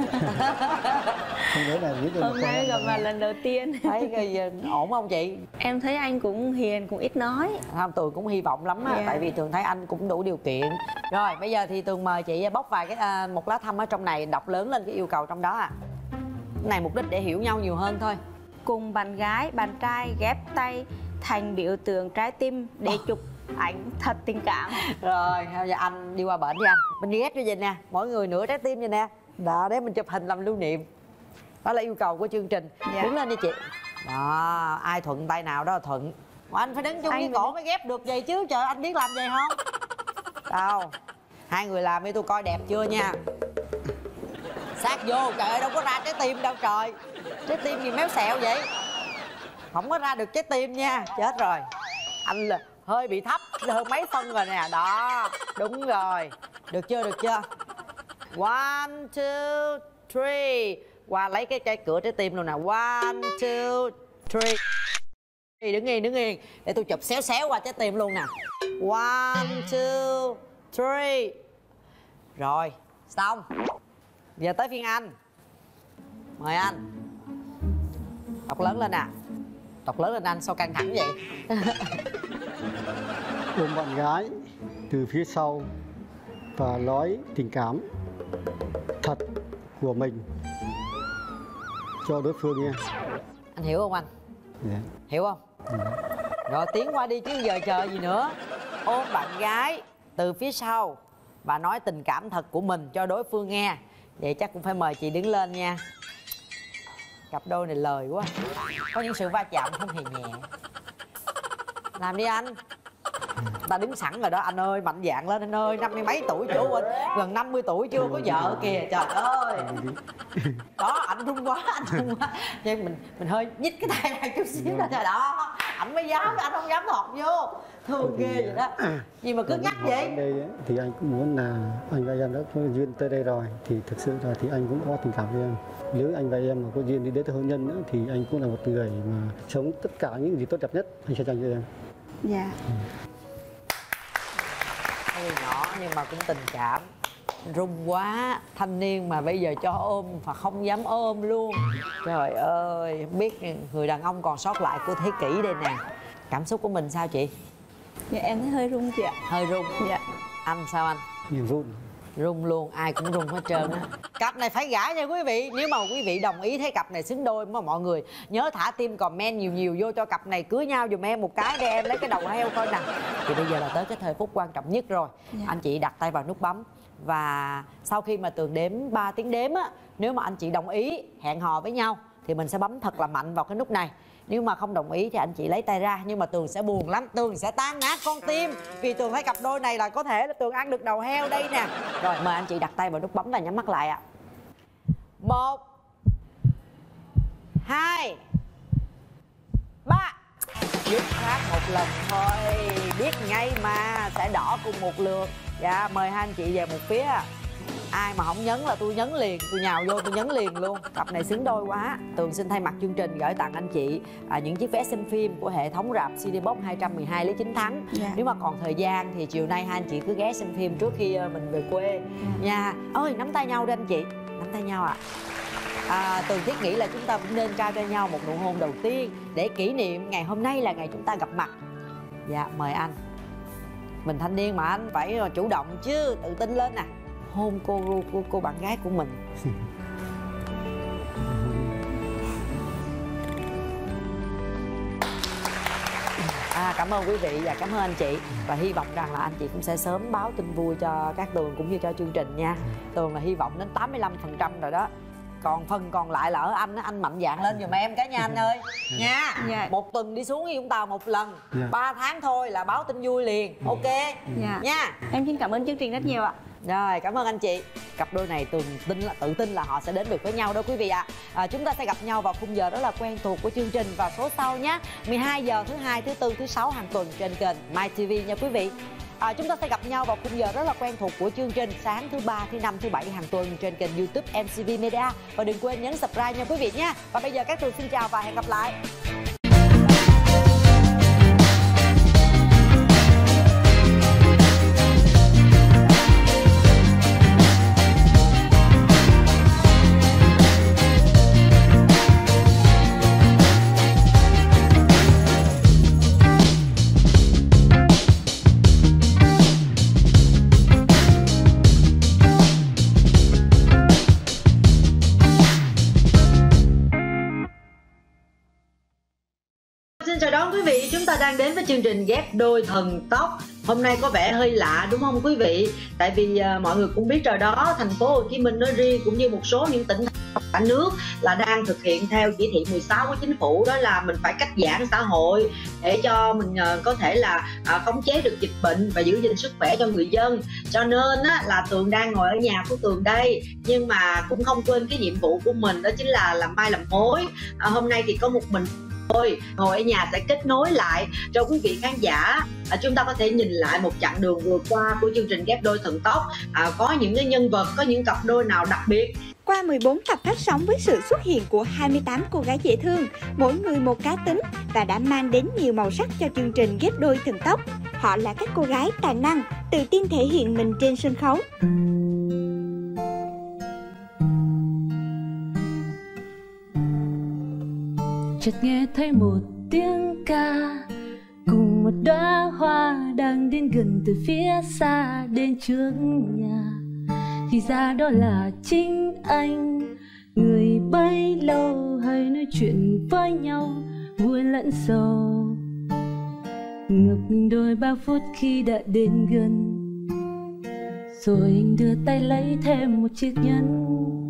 Speaker 11: Không nhớ là biết
Speaker 12: Hôm nay gặp mặt lần đầu tiên.
Speaker 1: Thấy cái ổn không chị?
Speaker 12: Em thấy anh cũng hiền, cũng ít nói.
Speaker 1: Không, Tường cũng hy vọng lắm á,
Speaker 12: Dạ.
Speaker 1: tại vì Tường thấy anh cũng đủ điều kiện. Rồi bây giờ thì Tường mời chị bóc vài cái à, một lá thăm ở trong này, đọc lớn lên cái yêu cầu trong đó à. Cái này mục đích để hiểu nhau nhiều hơn thôi.
Speaker 12: Cùng bạn gái, bạn trai ghép tay thành biểu tượng trái tim để chụp ảnh thật tình cảm.
Speaker 1: Rồi bây giờ anh đi qua bển đi anh, mình ghép cho vậy nè, mỗi người nửa trái tim vậy nè. Đó, để mình chụp hình làm lưu niệm. Đó là yêu cầu của chương trình.
Speaker 12: Dạ.
Speaker 1: Đứng lên đi chị. Đó, ai thuận tay nào đó là thuận. Mà anh phải đứng chung với cổ mới ghép được vậy chứ, trời anh biết làm vậy không? Đâu, hai người làm đi tôi coi đẹp chưa nha. Sát vô, trời ơi đâu có ra trái tim đâu trời. Trái tim gì méo xẹo vậy? Không có ra được trái tim nha, chết rồi. Anh là hơi bị thấp hơn mấy phân rồi nè, đó, đúng rồi. Được chưa, được chưa? One, two, three. Qua lấy cái trái cửa trái tim luôn nè. One, two, three. Đứng yên, đứng yên. Để tôi chụp xéo xéo qua trái tim luôn nè. One, two, three. Rồi, xong. Giờ tới phiên anh. Mời anh. Đọc lớn lên nè. Đọc lớn lên anh, sao căng thẳng vậy?
Speaker 11: Ôm bạn gái từ phía sau và nói tình cảm thật của mình cho đối phương nghe.
Speaker 1: Anh hiểu không anh?
Speaker 11: Dạ.
Speaker 1: Hiểu không?
Speaker 11: Dạ.
Speaker 1: Rồi tiến qua đi chứ giờ chờ gì nữa. Ôm bạn gái từ phía sau và nói tình cảm thật của mình cho đối phương nghe. Vậy chắc cũng phải mời chị đứng lên nha. Cặp đôi này lời quá. Có những sự va chạm không hề nhẹ. Làm đi anh. Ta đứng sẵn rồi đó anh ơi, mạnh dạn lên anh ơi. Năm mươi mấy tuổi chú anh, gần năm mươi tuổi chưa có vợ kìa, trời ơi. Đó, anh run quá, anh run quá. Nhưng mình mình hơi nhích cái tay ra chút xíu đó, trời đó. Anh mới dám, anh không dám thọt vô. Thương ghê vậy đó. Gì mà cứ nhắc vậy?
Speaker 11: Ở đây thì anh cũng muốn là anh và em đã có duyên tới đây rồi, thì thực sự là thì anh cũng có tình cảm với em. Nếu anh và em mà có duyên đi đến tới hôn nhân nữa thì anh cũng là một người mà sống tất cả những gì tốt đẹp nhất anh sẽ dành cho em.
Speaker 12: Dạ.
Speaker 1: Hơi nhỏ nhưng mà cũng tình cảm. Run quá, thanh niên mà bây giờ cho ôm và không dám ôm luôn. Trời ơi, không biết người đàn ông còn sót lại của thế kỷ đây nè. Cảm xúc của mình sao chị?
Speaker 12: Dạ em thấy hơi run chị ạ.
Speaker 1: Hơi run.
Speaker 12: Dạ.
Speaker 1: Anh sao anh?
Speaker 11: Nhiều run.
Speaker 1: Run luôn, ai cũng run hết trơn á. Cặp này phải gả nha quý vị. Nếu mà quý vị đồng ý thấy cặp này xứng đôi, mà mọi người nhớ thả tim comment nhiều nhiều vô cho cặp này cưới nhau giùm em một cái để em lấy cái đầu heo coi nè. Thì bây giờ là tới cái thời phút quan trọng nhất rồi.
Speaker 12: Dạ.
Speaker 1: Anh chị đặt tay vào nút bấm. Và sau khi mà Tường đếm ba tiếng đếm á, nếu mà anh chị đồng ý hẹn hò với nhau thì mình sẽ bấm thật là mạnh vào cái nút này. Nếu mà không đồng ý thì anh chị lấy tay ra. Nhưng mà Tường sẽ buồn lắm, Tường sẽ tan nát con tim. Vì Tường thấy cặp đôi này là có thể là Tường ăn được đầu heo đây nè. Rồi mời anh chị đặt tay vào nút bấm và nhắm mắt lại ạ. Một, hai, ba. Dứt khoát một lần thôi. Biết ngay mà sẽ đỏ cùng một lượt. Dạ mời hai anh chị về một phía. Ai mà không nhấn là tôi nhấn liền, tôi nhào vô tôi nhấn liền luôn. Cặp này xứng đôi quá. Tường xin thay mặt chương trình gửi tặng anh chị à, những chiếc vé xem phim của hệ thống rạp xê đê Box hai trăm mười hai Lý Chính Thắng.
Speaker 12: Dạ.
Speaker 1: Nếu mà còn thời gian thì chiều nay hai anh chị cứ ghé xem phim trước khi mình về quê. Dạ. Nha. Ơi nắm tay nhau đi anh chị. Nắm tay nhau ạ. À. À, Tường thiết nghĩ là chúng ta cũng nên trao cho nhau một nụ hôn đầu tiên để kỷ niệm ngày hôm nay là ngày chúng ta gặp mặt. Dạ mời anh. Mình thanh niên mà anh phải chủ động chứ, tự tin lên nè. Hôn cô cô, cô, cô bạn gái của mình. À cảm ơn quý vị và cảm ơn anh chị. Và hy vọng rằng là anh chị cũng sẽ sớm báo tin vui cho các Tường cũng như cho chương trình nha. Tường là hy vọng đến tám mươi lăm phần trăm rồi đó. Còn phần còn lại là ở anh, anh mạnh dạn lên giùm em cái nha anh ơi. Nha.
Speaker 12: Dạ.
Speaker 1: Một tuần đi xuống với Vũng Tàu một lần.
Speaker 11: Dạ.
Speaker 1: ba tháng thôi là báo tin vui liền. Ok.
Speaker 12: Dạ.
Speaker 1: Nha.
Speaker 12: Em xin cảm ơn chương trình rất nhiều ạ.
Speaker 1: Rồi, cảm ơn anh chị. Cặp đôi này Tường tin là tự tin là họ sẽ đến được với nhau đó quý vị ạ. À. À, chúng ta sẽ gặp nhau vào khung giờ rất là quen thuộc của chương trình vào số sau nhé. mười hai giờ thứ hai, thứ tư, thứ sáu hàng tuần trên kênh MyTV nha quý vị. À, chúng ta sẽ gặp nhau vào khung giờ rất là quen thuộc của chương trình sáng thứ ba, thứ năm, thứ bảy hàng tuần trên kênh YouTube em xê vê Media. Và đừng quên nhấn subscribe nha quý vị nhé. Và bây giờ các Tường xin chào và hẹn gặp lại. Xin chào đón quý vị, chúng ta đang đến với chương trình Ghép Đôi Thần Tốc. Hôm nay có vẻ hơi lạ đúng không quý vị? Tại vì uh, mọi người cũng biết rồi đó, thành phố Hồ Chí Minh nói riêng cũng như một số những tỉnh thành cả nước là đang thực hiện theo chỉ thị mười sáu của chính phủ, đó là mình phải cách giãn xã hội để cho mình uh, có thể là uh, khống chế được dịch bệnh và giữ gìn sức khỏe cho người dân. Cho nên á, là Tường đang ngồi ở nhà của Tường đây, nhưng mà cũng không quên cái nhiệm vụ của mình, đó chính là làm mai làm mối. Uh, hôm nay thì có một mình thôi, ngồi ở nhà sẽ kết nối lại cho quý vị khán giả. À, chúng ta có thể nhìn lại một chặng đường vừa qua của chương trình Ghép Đôi Thần Tốc. À, có những cái nhân vật, có những cặp đôi nào đặc biệt.
Speaker 13: Qua mười bốn tập phát sóng với sự xuất hiện của hai mươi tám cô gái dễ thương, mỗi người một cá tính và đã mang đến nhiều màu sắc cho chương trình Ghép Đôi Thần Tốc. Họ là các cô gái tài năng, tự tin thể hiện mình trên sân khấu.
Speaker 14: Chợt nghe thấy một tiếng ca cùng một đóa hoa đang đến gần từ phía xa đến trước nhà. Thì ra đó là chính anh, người bấy lâu hay nói chuyện với nhau vui lẫn sầu. Ngập ngừng đôi ba phút khi đã đến gần, rồi anh đưa tay lấy thêm một chiếc nhẫn.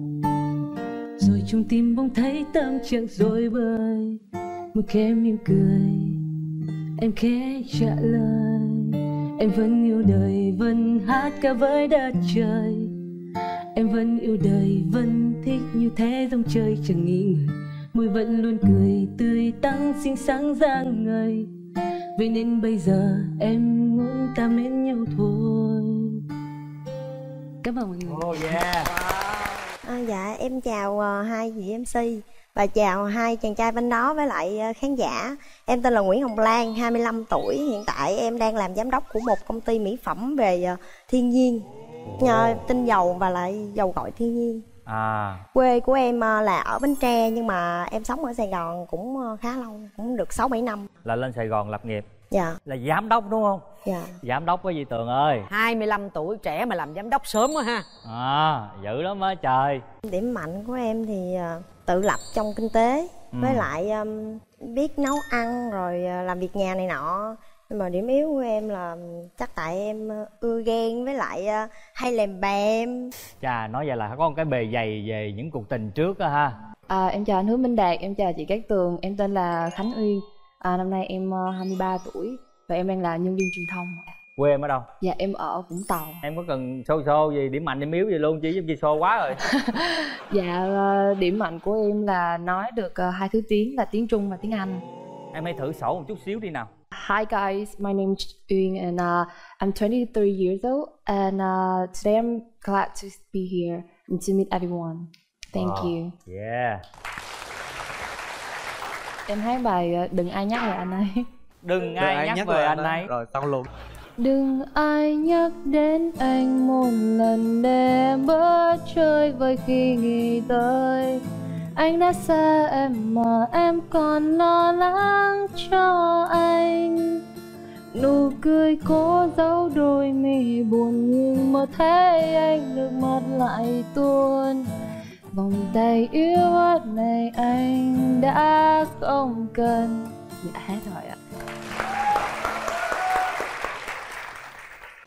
Speaker 14: Rồi trong tim bỗng thấy tâm trạng rối bời, một khẽ mỉm cười, em khẽ trả lời. Em vẫn yêu đời, vẫn hát ca với đất trời. Em vẫn yêu đời, vẫn thích như thế dòng trời chẳng nghi ngờ. Môi vẫn luôn cười, tươi tắn, xinh xắn rạng ngời. Vậy nên bây giờ em muốn ta mến nhau thôi. Cảm ơn mọi người.
Speaker 2: Oh yeah.
Speaker 15: À, dạ em chào uh, hai vị em xê và chào hai chàng trai bên đó với lại uh, khán giả. Em tên là Nguyễn Hồng Lan, hai mươi lăm tuổi. Hiện tại em đang làm giám đốc của một công ty mỹ phẩm về uh, thiên nhiên, nhờ tinh dầu và lại dầu gội thiên nhiên.
Speaker 2: À.
Speaker 15: Quê của em uh, là ở Bến Tre nhưng mà em sống ở Sài Gòn cũng uh, khá lâu, cũng được sáu bảy năm.
Speaker 16: Là lên Sài Gòn lập nghiệp.
Speaker 15: Dạ.
Speaker 16: Là giám đốc đúng không?
Speaker 15: Dạ.
Speaker 16: Giám đốc với Di Tường ơi.
Speaker 1: Hai mươi lăm tuổi trẻ mà làm giám đốc sớm quá ha.
Speaker 16: À, dữ lắm á trời.
Speaker 15: Điểm mạnh của em thì uh, tự lập trong kinh tế, ừ. với lại um, biết nấu ăn rồi uh, làm việc nhà này nọ. Nhưng mà điểm yếu của em là chắc tại em uh, ưa ghen với lại uh, hay lèm bèm.
Speaker 16: Chà, nói vậy là có một cái bề dày về những cuộc tình trước á ha.
Speaker 17: À, em chào anh Hứa Minh Đạt, em chào chị Cát Tường, em tên là Khánh Uyên. À, năm nay em uh, hai mươi ba tuổi và em đang là nhân viên truyền thông.
Speaker 16: Quê em ở đâu?
Speaker 17: Dạ em ở Vũng Tàu.
Speaker 16: Em có cần xô xô gì, điểm mạnh điểm yếu gì luôn chứ, giúp gì xô quá rồi.
Speaker 17: Dạ uh, điểm mạnh của em là nói được uh, hai thứ tiếng là tiếng Trung và tiếng Anh.
Speaker 16: Em hãy thử sổ một chút xíu đi nào.
Speaker 17: Hi guys, my name is Uyên and uh, I'm twenty-three years old and uh, today I'm glad to be here and to meet everyone. Thank wow. you.
Speaker 16: Yeah.
Speaker 17: Em hát bài uh, Đừng ai nhắc về anh ấy.
Speaker 16: Đừng ai, ai nhắc, nhắc về anh ấy.
Speaker 10: Rồi xong luôn.
Speaker 17: Đừng ai nhắc đến anh một lần để em bớt chơi vơi khi nghĩ tới. Anh đã xa em mà em còn lo lắng cho anh. Nụ cười cố giấu đôi mi buồn nhưng mà thấy anh nước mắt lại tuôn. Vòng tay yếu ớt này anh đã không cần. Dạ hết rồi ạ.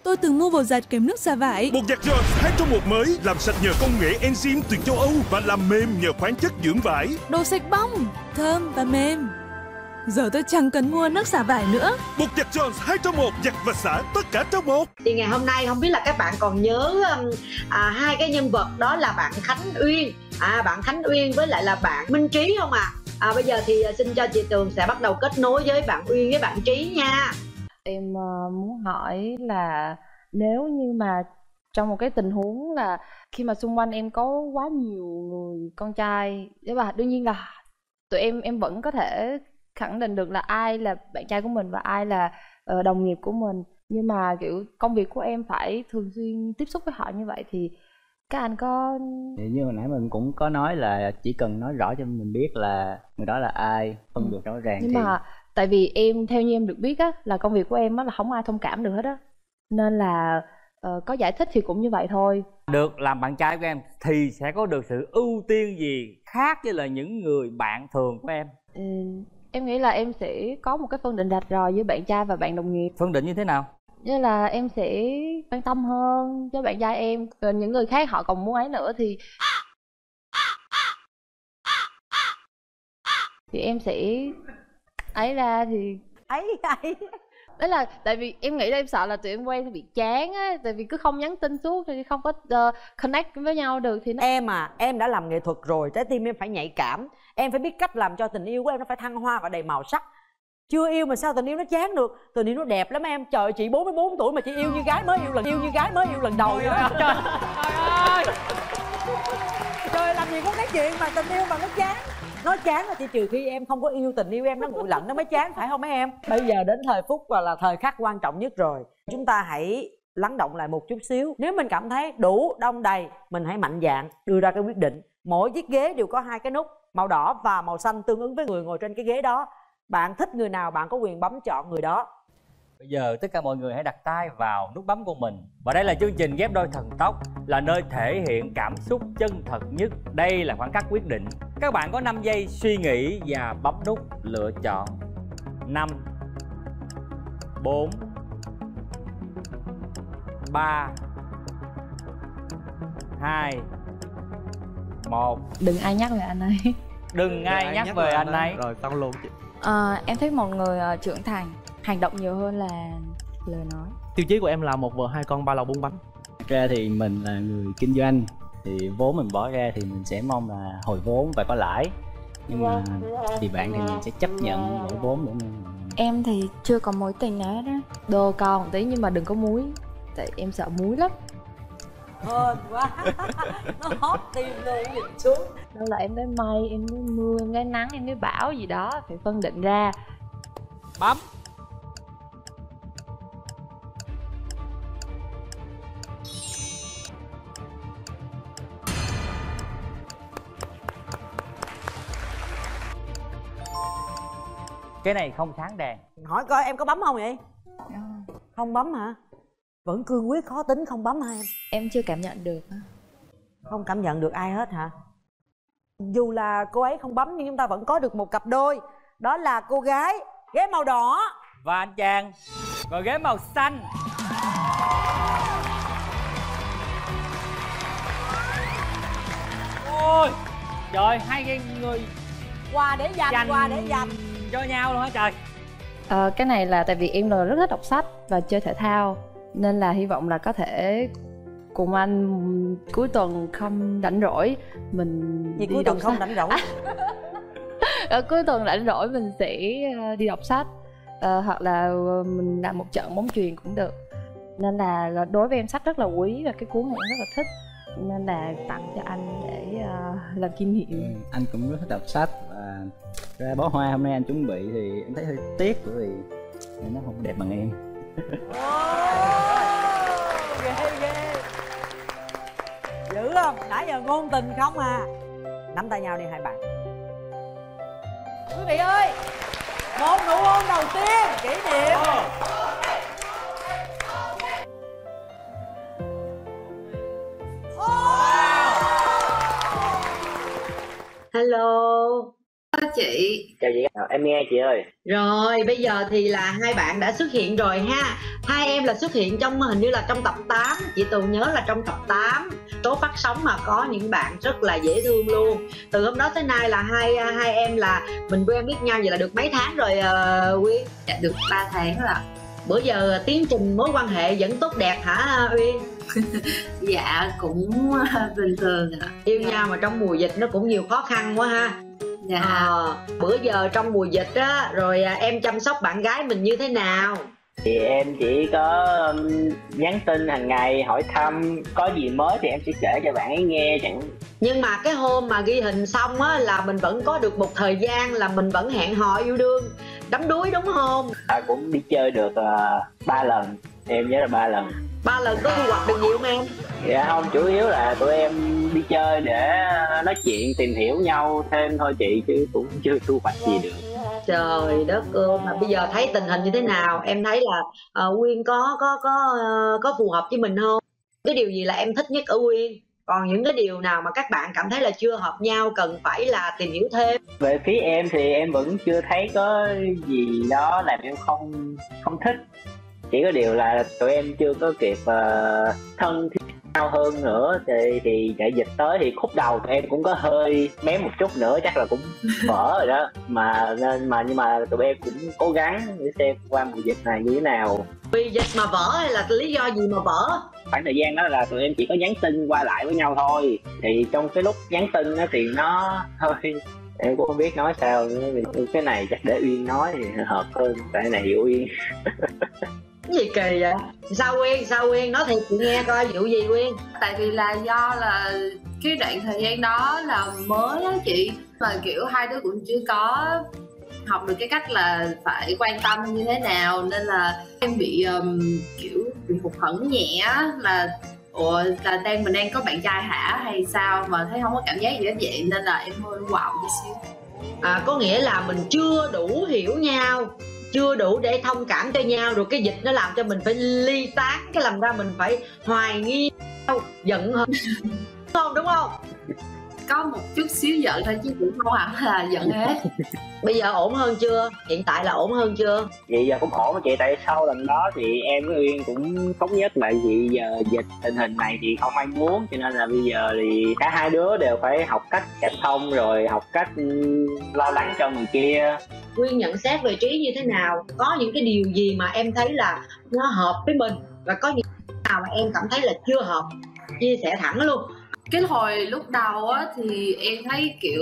Speaker 18: tôi từng mua bột giặt kèm nước xả vải.
Speaker 19: Bột giặt Jones hai trong một mới, làm sạch nhờ công nghệ enzyme từ châu Âu và làm mềm nhờ khoáng chất dưỡng vải.
Speaker 18: Đồ sạch bong, thơm và mềm. Giờ tôi chẳng cần mua nước xả vải nữa.
Speaker 19: Bột giặt Jones hai trong một, giặt và xả tất cả trong một.
Speaker 20: Thì ngày hôm nay không biết là các bạn còn nhớ um, à, hai cái nhân vật đó là bạn Khánh Uyên, à, bạn Khánh Uyên với lại là bạn Minh Trí không ạ? À? À, bây giờ thì xin cho chị Tường sẽ bắt đầu kết nối với bạn Uyên với bạn Trí nha.
Speaker 17: Em uh, muốn hỏi là nếu như mà trong một cái tình huống là khi mà xung quanh em có quá nhiều người con trai, để mà đương nhiên là tụi em em vẫn có thể khẳng định được là ai là bạn trai của mình và ai là uh, đồng nghiệp của mình, nhưng mà kiểu công việc của em phải thường xuyên tiếp xúc với họ như vậy thì các anh có...
Speaker 21: Thì như hồi nãy mình cũng có nói là chỉ cần nói rõ cho mình biết là người đó là ai, phân biệt rõ ràng.
Speaker 17: Nhưng
Speaker 21: thì...
Speaker 17: mà tại vì em theo như em được biết á là công việc của em á là không ai thông cảm được hết á, nên là uh, có giải thích thì cũng như vậy thôi.
Speaker 16: Được làm bạn trai của em thì sẽ có được sự ưu tiên gì khác với là những người bạn thường của em?
Speaker 17: Ừ, em nghĩ là em sẽ có một cái phân định rạch ròi giữa bạn trai và bạn đồng nghiệp.
Speaker 16: Phân định như thế nào?
Speaker 17: Như là em sẽ quan tâm hơn cho bạn trai em, rồi những người khác họ còn muốn ấy nữa thì thì em sẽ ấy ra thì
Speaker 1: ấy ấy
Speaker 17: đấy là tại vì em nghĩ là em sợ là tụi em quen thì bị chán á, tại vì cứ không nhắn tin suốt thì không có uh, connect với nhau được thì nó...
Speaker 1: Em à, em đã làm nghệ thuật rồi, trái tim em phải nhạy cảm, em phải biết cách làm cho tình yêu của em nó phải thăng hoa và đầy màu sắc. Chưa yêu mà sao tình yêu nó chán được, tình yêu nó đẹp lắm em. Trời, chị bốn mươi bốn tuổi mà chị yêu như gái mới yêu lần yêu như gái mới yêu lần đầu vậy đó. Trời ơi, trời, làm gì có cái chuyện mà tình yêu mà nó chán. Nó chán là chỉ trừ khi em không có yêu tình yêu em, nó nguội lạnh nó mới chán, phải không mấy em? Bây giờ đến thời phút và là thời khắc quan trọng nhất rồi. Chúng ta hãy lắng động lại một chút xíu. Nếu mình cảm thấy đủ đông đầy, mình hãy mạnh dạn đưa ra cái quyết định. Mỗi chiếc ghế đều có hai cái nút màu đỏ và màu xanh tương ứng với người ngồi trên cái ghế đó. Bạn thích người nào bạn có quyền bấm chọn người đó.
Speaker 16: Bây giờ tất cả mọi người hãy đặt tay vào nút bấm của mình. Và đây là chương trình Ghép Đôi Thần Tốc, là nơi thể hiện cảm xúc chân thật nhất. Đây là khoảnh khắc quyết định. Các bạn có năm giây suy nghĩ và bấm nút lựa chọn. Năm, bốn, ba, hai, một.
Speaker 17: Đừng ai nhắc về anh ấy.
Speaker 16: Đừng ai nhắc, nhắc về anh ấy.
Speaker 10: Rồi xong luôn chị.
Speaker 22: À, em thích một người uh, trưởng thành, hành động nhiều hơn là lời nói.
Speaker 23: Tiêu chí của em là một vợ hai con ba lầu bốn bánh.
Speaker 21: Thật ra thì mình là người kinh doanh, thì vốn mình bỏ ra thì mình sẽ mong là hồi vốn và có lãi. Nhưng mà thì bạn thì mình sẽ chấp nhận lỗ vốn để mình...
Speaker 22: Em thì chưa có mối tình nào hết á.
Speaker 17: Đồ còn một tí nhưng mà đừng có muối, tại em sợ muối lắm.
Speaker 1: Hên quá. Nó hót tim luôn, nhìn xuống.
Speaker 17: Đâu là em thấy mây, em thấy mưa, em thấy nắng, em thấy bão gì đó, phải phân định ra.
Speaker 16: Bấm. Cái này không sáng đèn.
Speaker 1: Hỏi coi em có bấm không vậy? Không bấm hả? Vẫn cương quyết khó tính không bấm hả em?
Speaker 22: Em chưa cảm nhận được.
Speaker 1: Không cảm nhận được ai hết hả? Dù là cô ấy không bấm nhưng chúng ta vẫn có được một cặp đôi. Đó là cô gái ghế màu đỏ
Speaker 16: và anh chàng ngồi ghế màu xanh. Ôi trời, hai cái người
Speaker 1: quà để dành,
Speaker 16: dành
Speaker 1: quà để dành
Speaker 16: cho nhau luôn hả trời.
Speaker 17: À, cái này là tại vì em là rất thích đọc sách và chơi thể thao, nên là hy vọng là có thể cùng anh cuối tuần không rảnh rỗi mình
Speaker 1: gì
Speaker 17: đi
Speaker 1: cuối tuần không rảnh rỗi.
Speaker 17: À, cuối tuần rảnh rỗi mình sẽ đi đọc sách, à, hoặc là mình làm một trận bóng chuyền cũng được. Nên là đối với em sách rất là quý và cái cuốn này em rất là thích, nên là tặng cho anh để uh, làm kỷ niệm.
Speaker 21: Ừ, anh cũng rất thích đọc sách và ra bó hoa hôm nay anh chuẩn bị thì em thấy hơi tiếc bởi vì nó không đẹp bằng em.
Speaker 1: Ghê ghê. Dữ không? Nãy giờ ngôn tình không à. Nắm tay nhau đi hai bạn. Quý vị ơi, một nụ hôn đầu tiên kỷ niệm.
Speaker 20: Hello,
Speaker 4: Chị.
Speaker 5: Chào chị, em nghe chị ơi.
Speaker 20: Rồi bây giờ thì là hai bạn đã xuất hiện rồi ha. Hai em là xuất hiện trong hình như là trong tập tám. Chị Tường nhớ là trong tập tám số phát sóng mà có những bạn rất là dễ thương luôn. Từ hôm đó tới nay là hai hai em là mình quen biết nhau vậy là được mấy tháng rồi uh, Uyên?
Speaker 4: Dạ được ba tháng rồi ạ.
Speaker 20: Bữa giờ tiến trình mối quan hệ vẫn tốt đẹp hả Uyên?
Speaker 4: Dạ cũng bình thường ạ.
Speaker 20: Yêu dạ. nhau mà trong mùa dịch nó cũng nhiều khó khăn quá ha.
Speaker 4: Dạ.
Speaker 20: À, bữa giờ trong mùa dịch á, rồi em chăm sóc bạn gái mình như thế nào?
Speaker 5: Thì em chỉ có um, nhắn tin hàng ngày hỏi thăm, có gì mới thì em sẽ kể cho bạn ấy nghe chẳng.
Speaker 20: Nhưng mà cái hôm mà ghi hình xong á là mình vẫn có được một thời gian là mình vẫn hẹn hò yêu đương, đắm đuối đúng không?
Speaker 5: À, cũng đi chơi được ba uh, lần, em nhớ là ba lần.
Speaker 20: Ba lần có thu hoạch được nhiều không em?
Speaker 5: Dạ không, chủ yếu là tụi em đi chơi để nói chuyện tìm hiểu nhau thêm thôi chị, chứ cũng chưa thu hoạch gì được.
Speaker 20: Trời đất ơi, mà bây giờ thấy tình hình như thế nào? Em thấy là uh, Uyên có có có uh, có phù hợp với mình không? Cái điều gì là em thích nhất ở Uyên? Còn những cái điều nào mà các bạn cảm thấy là chưa hợp nhau cần phải là tìm hiểu thêm?
Speaker 5: Về phía em thì em vẫn chưa thấy có gì đó làm em không không thích. Chỉ có điều là tụi em chưa có kịp uh, thân thiết nhau hơn nữa. Thì, thì đại dịch tới thì khúc đầu tụi em cũng có hơi mém một chút nữa, chắc là cũng vỡ rồi đó. Mà nên mà nhưng mà tụi em cũng cố gắng để xem qua mùa dịch này như thế nào.
Speaker 20: Vì dịch mà vỡ hay là lý do gì mà vỡ?
Speaker 5: Khoảng thời gian đó là tụi em chỉ có nhắn tin qua lại với nhau thôi. Thì trong cái lúc nhắn tin đó thì nó hơi, em cũng không biết nói sao nữa. Cái này chắc để Uyên nói thì hợp hơn, tại cái này hiểu Uyên.
Speaker 20: Cái gì kỳ vậy? Sao Uyên? Sao Uyên? Nói thiệt chị nghe coi, vụ gì Uyên?
Speaker 4: Tại vì là do là cái đoạn thời gian đó là mới á chị, mà kiểu hai đứa cũng chưa có học được cái cách là phải quan tâm như thế nào, nên là em bị um, kiểu bị hụt hẫng nhẹ á, là ủa là đang mình đang có bạn trai hả hay sao mà thấy không có cảm giác gì hết vậy, nên là em hơi quạo chút xíu.
Speaker 20: À, có nghĩa là mình chưa đủ hiểu nhau, chưa đủ để thông cảm cho nhau, rồi cái dịch nó làm cho mình phải ly tán, cái làm ra mình phải hoài nghi nhau, giận hơn không, đúng không?
Speaker 4: Có một chút xíu giận thôi chứ cũng không hẳn là giận hết.
Speaker 20: Bây giờ ổn hơn chưa? Hiện tại là ổn hơn chưa?
Speaker 5: Vậy giờ cũng ổn chị, tại sau lần đó thì em với Uyên cũng thống nhất là vì giờ dịch tình hình này thì không ai muốn, cho nên là bây giờ thì cả hai đứa đều phải học cách cảm thông, rồi học cách lo lắng cho người kia.
Speaker 20: Uyên nhận xét về Trí như thế nào? Có những cái điều gì mà em thấy là nó hợp với mình, và có những nào mà em cảm thấy là chưa hợp? Chia sẻ thẳng luôn.
Speaker 4: Cái hồi lúc đầu á thì em thấy kiểu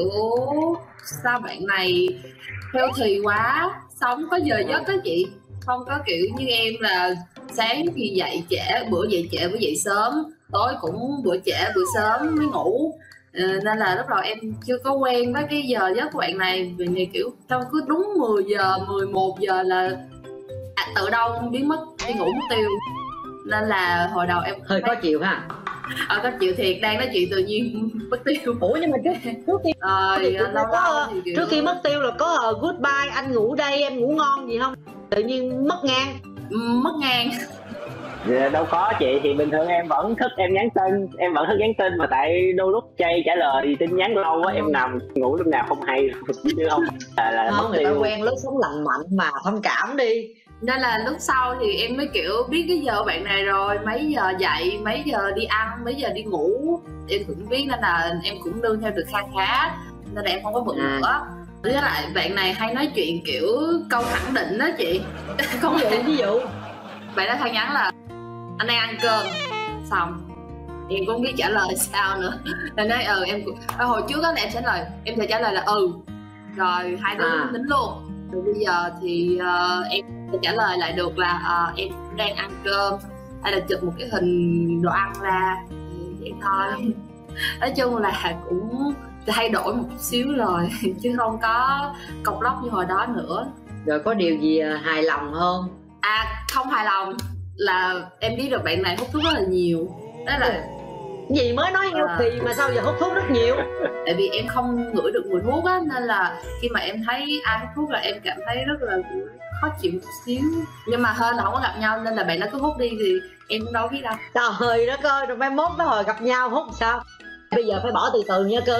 Speaker 4: sao bạn này theo thì quá, sống có giờ giấc á chị, không có kiểu như em là sáng thì dậy trễ, bữa dậy trễ bữa dậy sớm, tối cũng bữa trễ bữa sớm mới ngủ. Ừ, nên là lúc đầu em chưa có quen với cái giờ giấc của bạn này, vì này kiểu trong cứ đúng mười giờ mười một giờ là à, tự đâu biến mất, đi ngủ mất tiêu, nên là hồi đầu em
Speaker 20: hơi khó chịu ha.
Speaker 4: Ờ, có chịu thiệt, đang nói chuyện tự nhiên mất tiêu.
Speaker 20: Ủa nhưng mà trước, trước khi
Speaker 4: ờ,
Speaker 20: thì
Speaker 4: lâu lâu
Speaker 20: có,
Speaker 4: thì kiểu...
Speaker 20: trước khi mất tiêu là có uh, goodbye anh ngủ đây em ngủ ngon gì không? Tự nhiên mất ngang.
Speaker 4: Ừ, mất ngang.
Speaker 5: Dạ, đâu có chị, thì bình thường em vẫn thích em nhắn tin, em vẫn thích nhắn tin, mà tại đôi lúc chay trả lời tin nhắn lâu quá, em nằm ngủ lúc nào không hay, chứ không là, là
Speaker 20: không,
Speaker 5: mất
Speaker 20: người
Speaker 5: tiêu.
Speaker 20: ta quen lối sống lành mạnh mà, thông cảm đi.
Speaker 4: Nên là lúc sau thì em mới kiểu biết cái giờ bạn này rồi, mấy giờ dậy, mấy giờ đi ăn, mấy giờ đi ngủ, em cũng biết, nên là em cũng nương theo được kha khá, nên là em không có bận
Speaker 20: à.
Speaker 4: nữa. Với lại bạn này hay nói chuyện kiểu câu khẳng định đó chị. Không
Speaker 20: ví dụ, ví dụ
Speaker 4: bạn đó hay nhắn là anh đang ăn cơm, xong em cũng không biết trả lời sao nữa, nên nói ừ em cũng... hồi trước đó là em trả lời em sẽ trả lời là ừ, rồi hai đứa
Speaker 20: à.
Speaker 4: tính luôn. Rồi bây giờ thì uh, em sẽ trả lời lại được là uh, em đang ăn cơm, hay là chụp một cái hình đồ ăn ra, vậy thôi. Nói chung là cũng thay đổi một chút xíu rồi, chứ không có cọc lóc như hồi đó nữa.
Speaker 20: Rồi có điều gì hài lòng không?
Speaker 4: À không hài lòng là em biết được bạn này hút thuốc rất là nhiều. Đó là
Speaker 20: gì mới nói heo à. Thì mà sao giờ hút thuốc rất nhiều?
Speaker 4: Tại vì em không ngửi được mùi thuốc á, nên là khi mà em thấy ai hút thuốc là em cảm thấy rất là khó chịu một xíu. Nhưng mà hơn là không có gặp nhau, nên là bạn nó cứ hút đi thì em cũng đâu biết đâu.
Speaker 20: Trời đất ơi, rồi mai mốt tới hồi gặp nhau hút sao? Bây giờ phải bỏ từ từ nha cưng.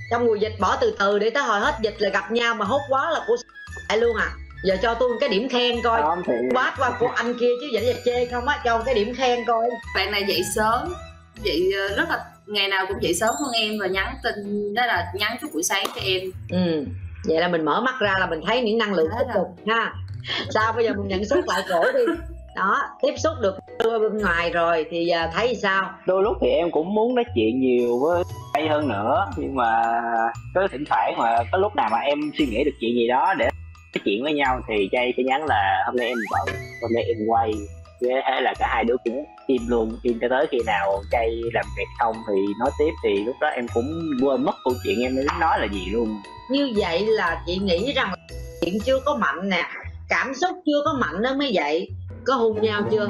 Speaker 20: trong mùa dịch bỏ từ từ để tới hồi hết dịch là gặp nhau, mà hốt quá là của lại luôn à. Giờ cho tôi cái điểm khen coi.
Speaker 5: thì...
Speaker 20: Quá qua của anh kia chứ vậy là chê không á, cho cái điểm khen coi.
Speaker 4: Bạn này dậy sớm, dậy rất là ngày nào cũng dậy sớm hơn em và nhắn tin, đó là nhắn chút buổi sáng cho em.
Speaker 20: Ừ, vậy là mình mở mắt ra là mình thấy những năng lượng tích cực ha. Sao bây giờ mình nhận xét lại cổ đi. Đó, tiếp xúc được bên ngoài rồi thì thấy sao?
Speaker 5: Đôi lúc thì em cũng muốn nói chuyện nhiều với Chay hơn nữa, nhưng mà có thỉnh thoảng mà có lúc nào mà em suy nghĩ được chuyện gì đó để nói chuyện với nhau thì Chay sẽ nhắn là hôm nay em bận, hôm nay em quay. Thế là cả hai đứa cũng im luôn, im cho tới khi nào Chay làm việc xong thì nói tiếp, thì lúc đó em cũng quên mất câu chuyện em nói là gì luôn.
Speaker 20: Như vậy là chị nghĩ rằng chuyện chưa có mạnh nè, cảm xúc chưa có mạnh đó mới vậy. Có hôn nhau chưa?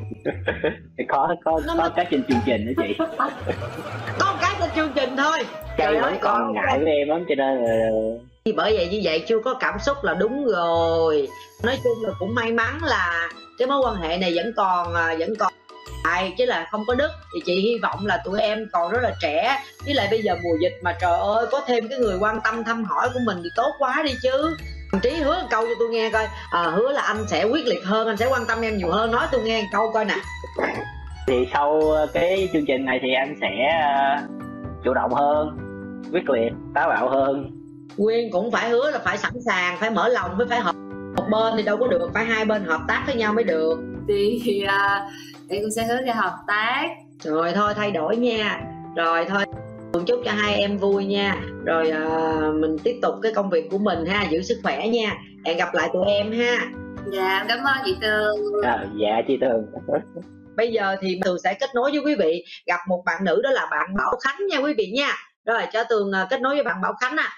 Speaker 5: có có có mới... cái trên chương trình đó chị.
Speaker 20: Có cái trên chương trình thôi.
Speaker 5: Chay vẫn còn ngại với em lắm cho nên là...
Speaker 20: Bởi vậy như vậy chưa có cảm xúc là đúng rồi. Nói chung là cũng may mắn là cái mối quan hệ này vẫn còn vẫn còn lại chứ là không có đứt. Thì chị hy vọng là tụi em còn rất là trẻ, với lại bây giờ mùa dịch mà trời ơi có thêm cái người quan tâm thăm hỏi của mình thì tốt quá đi chứ. Trí hứa một câu cho tôi nghe coi. À, hứa là anh sẽ quyết liệt hơn, anh sẽ quan tâm em nhiều hơn, nói tôi nghe một câu coi nè.
Speaker 5: Thì sau cái chương trình này thì anh sẽ chủ động hơn, quyết liệt, táo bạo hơn.
Speaker 20: Quyên cũng phải hứa là phải sẵn sàng, phải mở lòng, mới phải hợp một bên thì đâu có được, phải hai bên hợp tác với nhau mới được.
Speaker 4: Thì uh, em cũng sẽ hứa cho hợp tác.
Speaker 20: Rồi thôi thay đổi nha. Rồi thôi chúc cho hai em vui nha. Rồi uh, mình tiếp tục cái công việc của mình ha, giữ sức khỏe nha. Hẹn gặp lại tụi em ha.
Speaker 4: Dạ cảm ơn chị Tường.
Speaker 5: À, dạ chị Tường.
Speaker 20: Bây giờ thì Tường sẽ kết nối với quý vị gặp một bạn nữ, đó là bạn Bảo Khánh nha quý vị nha. Rồi cho Tường uh, kết nối với bạn Bảo Khánh à.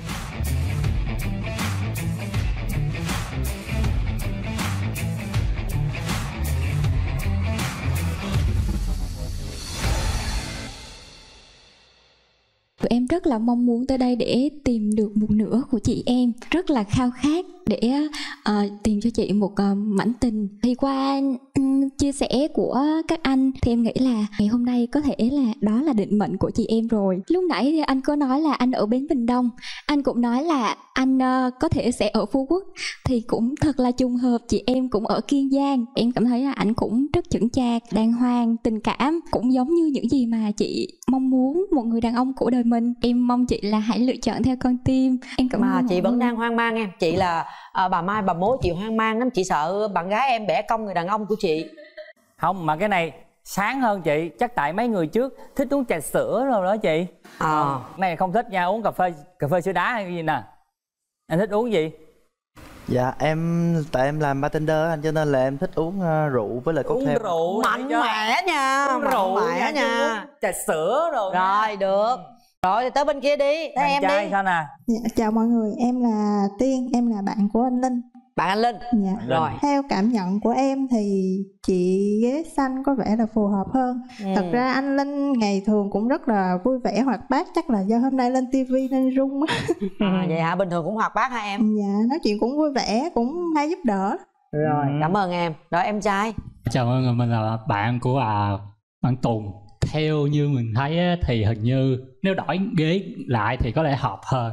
Speaker 3: Tụi em rất là mong muốn tới đây để tìm được một nửa của chị em, rất là khao khát để uh, tìm cho chị một uh, mảnh tình. Thì qua um, chia sẻ của các anh thì em nghĩ là ngày hôm nay có thể là đó là định mệnh của chị em rồi. Lúc nãy thì anh có nói là anh ở Bến Bình Đông, anh cũng nói là anh uh, có thể sẽ ở Phú Quốc, thì cũng thật là trùng hợp chị em cũng ở Kiên Giang. Em cảm thấy là anh cũng rất chững chạc, đàng hoàng, tình cảm, cũng giống như những gì mà chị mong muốn một người đàn ông của đời mình. Em mong chị là hãy lựa chọn theo con tim. Em cảm
Speaker 1: mà
Speaker 3: ơn
Speaker 1: chị vẫn đang hoang mang em. Chị là à, bà Mai bà mối chị hoang mang lắm, chị sợ bạn gái em bẻ cong người đàn ông của chị.
Speaker 16: Không, mà cái này sáng hơn chị, chắc tại mấy người trước thích uống trà sữa rồi đó chị.
Speaker 1: Ờ à.
Speaker 16: Này không thích nha, uống cà phê cà phê sữa đá hay cái gì nè. Anh thích uống gì?
Speaker 6: Dạ em tại em làm bartender anh, cho nên là em thích uống uh, rượu với lại cocktail.
Speaker 16: Uống rượu
Speaker 1: mạnh mẽ nha,
Speaker 16: uống rượu
Speaker 1: mạnh mẽ nha,
Speaker 16: trà sữa rồi.
Speaker 1: Rồi nha. Được. Rồi thì tới bên kia đi, tới em đi.
Speaker 16: Sao nè?
Speaker 9: Dạ, chào mọi người, em là Tiên, em là bạn của anh Linh.
Speaker 1: Bạn anh Linh.
Speaker 9: Dạ.
Speaker 1: Rồi.
Speaker 9: Theo cảm nhận của em thì chị ghế xanh có vẻ là phù hợp hơn. Ừ. Thật ra anh Linh ngày thường cũng rất là vui vẻ hoạt bát, chắc là do hôm nay lên tivi nên rung á.
Speaker 1: À, vậy hả? Bình thường cũng hoạt bát hả em?
Speaker 9: Dạ, nói chuyện cũng vui vẻ, cũng hay giúp đỡ.
Speaker 1: Rồi, cảm ơn em. Rồi em trai.
Speaker 24: Chào mọi người, mình là bạn của à, bạn Tùng. Theo như mình thấy á, thì hình như nếu đổi ghế lại thì có lẽ hợp hơn.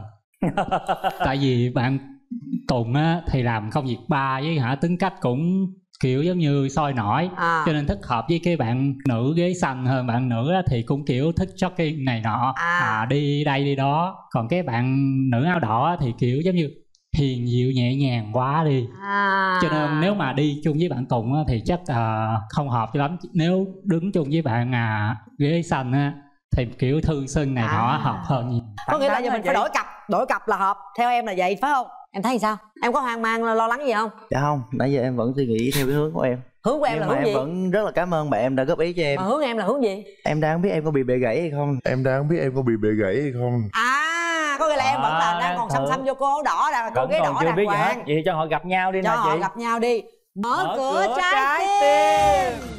Speaker 24: Tại vì bạn Tùng á, thì làm công việc bar với hả tính cách cũng kiểu giống như sôi nổi, à. Cho nên thích hợp với cái bạn nữ ghế xanh hơn. Bạn nữ á, thì cũng kiểu thích jogging này nọ, à. À, đi đây đi đó. Còn cái bạn nữ áo đỏ á, thì kiểu giống như hiền dịu nhẹ nhàng quá đi, à. Cho nên nếu mà đi chung với bạn Tùng á, thì chắc uh, không hợp cho lắm. Nếu đứng chung với bạn à, ghế xanh á, thì kiểu thương xưng này à. Nọ hợp hơn nhiều.
Speaker 1: Có nghĩa là giờ mình phải đổi cặp, đổi cặp là hợp. Theo em là vậy phải không? Em thấy sao? Em có hoang mang lo lắng gì không?
Speaker 6: Dạ không, nãy giờ em vẫn suy nghĩ theo cái hướng của em.
Speaker 1: Hướng của em
Speaker 6: nhưng
Speaker 1: là hướng
Speaker 6: em
Speaker 1: gì?
Speaker 6: Vẫn rất là cảm ơn bạn em đã góp ý cho em.
Speaker 1: Mà hướng em là hướng gì?
Speaker 6: Em đang biết em có bị bệ gãy hay không.
Speaker 2: Em đang biết em có bị bệ gãy hay không.
Speaker 1: À, có nghĩa là à, em vẫn là đang còn xăm xăm vô cô áo đỏ, đang cô ghế đỏ đàng hoàng.
Speaker 16: Vậy thì cho họ gặp nhau đi nè chị.
Speaker 1: Cho họ gặp nhau đi. Mở, Mở cửa, cửa trái, trái tim, tim.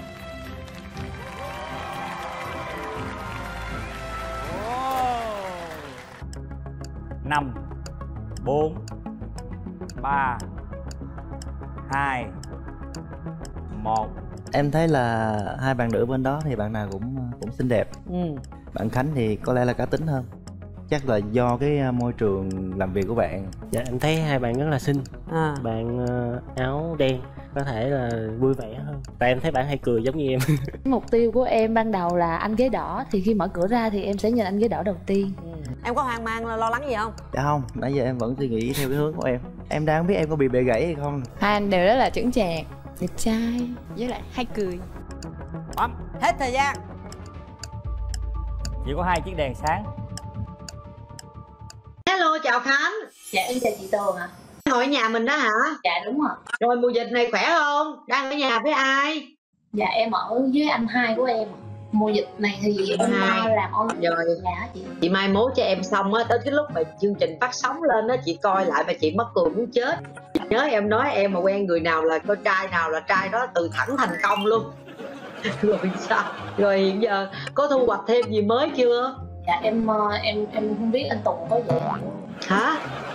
Speaker 16: Năm, bốn, ba, hai, một.
Speaker 6: Em thấy là hai bạn nữ bên đó thì bạn nào cũng cũng xinh đẹp. Ừ. Bạn Khánh thì có lẽ là cá tính hơn. chắc là do cái môi trường làm việc của bạn.
Speaker 23: Dạ em thấy hai bạn rất là xinh.
Speaker 1: À.
Speaker 23: Bạn uh, áo đen có thể là vui vẻ hơn. Tại em thấy bạn hay cười giống như em.
Speaker 14: Mục tiêu của em ban đầu là anh ghế đỏ, thì khi mở cửa ra thì em sẽ nhìn anh ghế đỏ đầu tiên.
Speaker 1: Ừ. Em có hoang mang lo lắng gì không?
Speaker 6: Dạ không, nãy giờ em vẫn suy nghĩ theo cái hướng của em. Em đang biết em có bị bệ gãy hay không.
Speaker 17: Hai anh đều rất là chững chạc, đẹp trai, với lại hay cười.
Speaker 16: Bấm.
Speaker 1: Hết thời gian.
Speaker 16: Chỉ có hai chiếc đèn sáng.
Speaker 20: Hello, chào Khánh.
Speaker 22: Dạ em chào chị Tường ạ.
Speaker 20: À. Ngồi ở nhà mình đó hả?
Speaker 22: Dạ đúng rồi.
Speaker 20: Rồi mùa dịch này khỏe không? Đang ở nhà với ai?
Speaker 22: Dạ em ở với anh hai của em. Mùa dịch này thì em hai. làm online
Speaker 20: rồi
Speaker 22: nhà chị.
Speaker 20: Chị mai mốt cho em xong á, tới cái lúc mà chương trình phát sóng lên á, chị coi lại mà chị mắc cười muốn chết. Nhớ em nói em mà quen người nào là coi trai nào là trai đó từ thẳng thành công luôn. Rồi sao? Rồi hiện giờ có thu hoạch thêm gì mới chưa?
Speaker 22: Dạ em em em không biết anh Tùng có vậy không?
Speaker 20: Hả?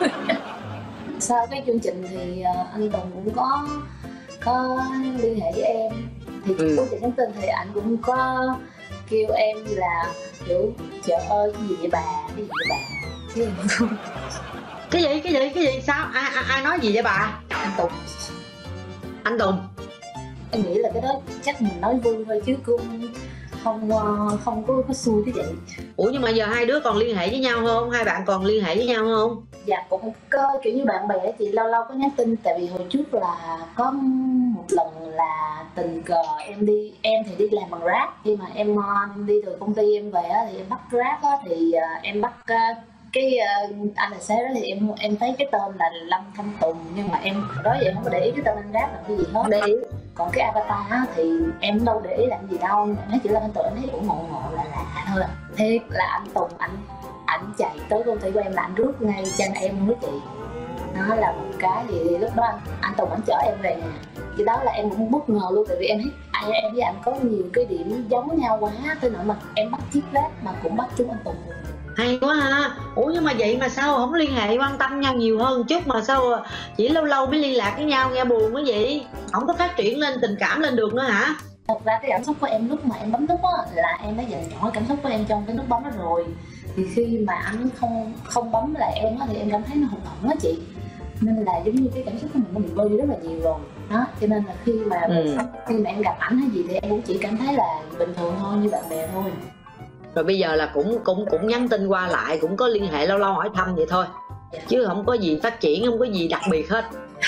Speaker 22: Sau cái chương trình thì anh Tùng cũng có có liên hệ với em. Thì ừ. Chương trình nhắn tin thì anh cũng có kêu em là kiểu trời ơi cái gì vậy bà, cái gì vậy bà, cái gì
Speaker 20: cái gì cái gì cái gì sao ai ai, ai nói gì vậy bà?
Speaker 22: Anh Tùng.
Speaker 20: Anh Tùng.
Speaker 22: Em nghĩ là cái đó chắc mình nói vui thôi chứ cũng không không có có xui cái vậy.
Speaker 20: Ủa nhưng mà giờ hai đứa còn liên hệ với nhau không? Hai bạn còn liên hệ với nhau không?
Speaker 22: Dạ cũng có kiểu như bạn bè chị lâu lâu có nhắn tin. Tại vì hồi trước là có một lần là tình cờ em đi em thì đi làm bằng Grab, khi mà em đi từ công ty em về thì em bắt Grab thì em bắt cái anh tài xế đó thì em em thấy cái tên là Lâm Thanh Tùng, nhưng mà em đó vậy không có để ý cái tên anh Grab là cái gì hết. Để ý. Còn cái avatar á, thì em đâu để ý làm gì đâu, em thấy chỉ là anh Tùng, em thấy cũng ngộ ngộ là lạ thôi. Thiệt là anh Tùng anh ảnh chạy tới công ty của em là anh rước ngay trên em luôn đó chị. Nó là một cái gì thì lúc đó anh, anh Tùng ảnh chở em về nhà. Thì đó là em cũng bất ngờ luôn, tại vì em thấy ai em với anh có nhiều cái điểm giống nhau quá, thế nỗi mà em bắt chiếc Grab mà cũng bắt trúng anh Tùng.
Speaker 20: Hay quá ha. Ủa nhưng mà vậy mà sao không liên hệ quan tâm nhau nhiều hơn chút mà sao chỉ lâu lâu mới liên lạc với nhau, nghe buồn quá vậy? Không có phát triển lên tình cảm lên được nữa hả?
Speaker 22: Thật ra cái cảm xúc của em lúc mà em bấm nút á là em đã dành chọn cảm xúc của em trong cái nút bấm đó rồi. Thì khi mà anh không không bấm lại em á thì em cảm thấy nó hụt hẫng á chị. Nên là giống như cái cảm xúc của mình nó bị vơi đi rất là nhiều rồi. Đó, cho nên là khi mà ừ. khi mà em gặp ảnh hay gì thì em cũng chỉ cảm thấy là bình thường thôi, như bạn bè thôi.
Speaker 20: Rồi bây giờ là cũng cũng cũng nhắn tin qua lại, cũng có liên hệ lâu lâu hỏi thăm vậy thôi. Dạ. Chứ không có gì phát triển, không có gì đặc biệt hết.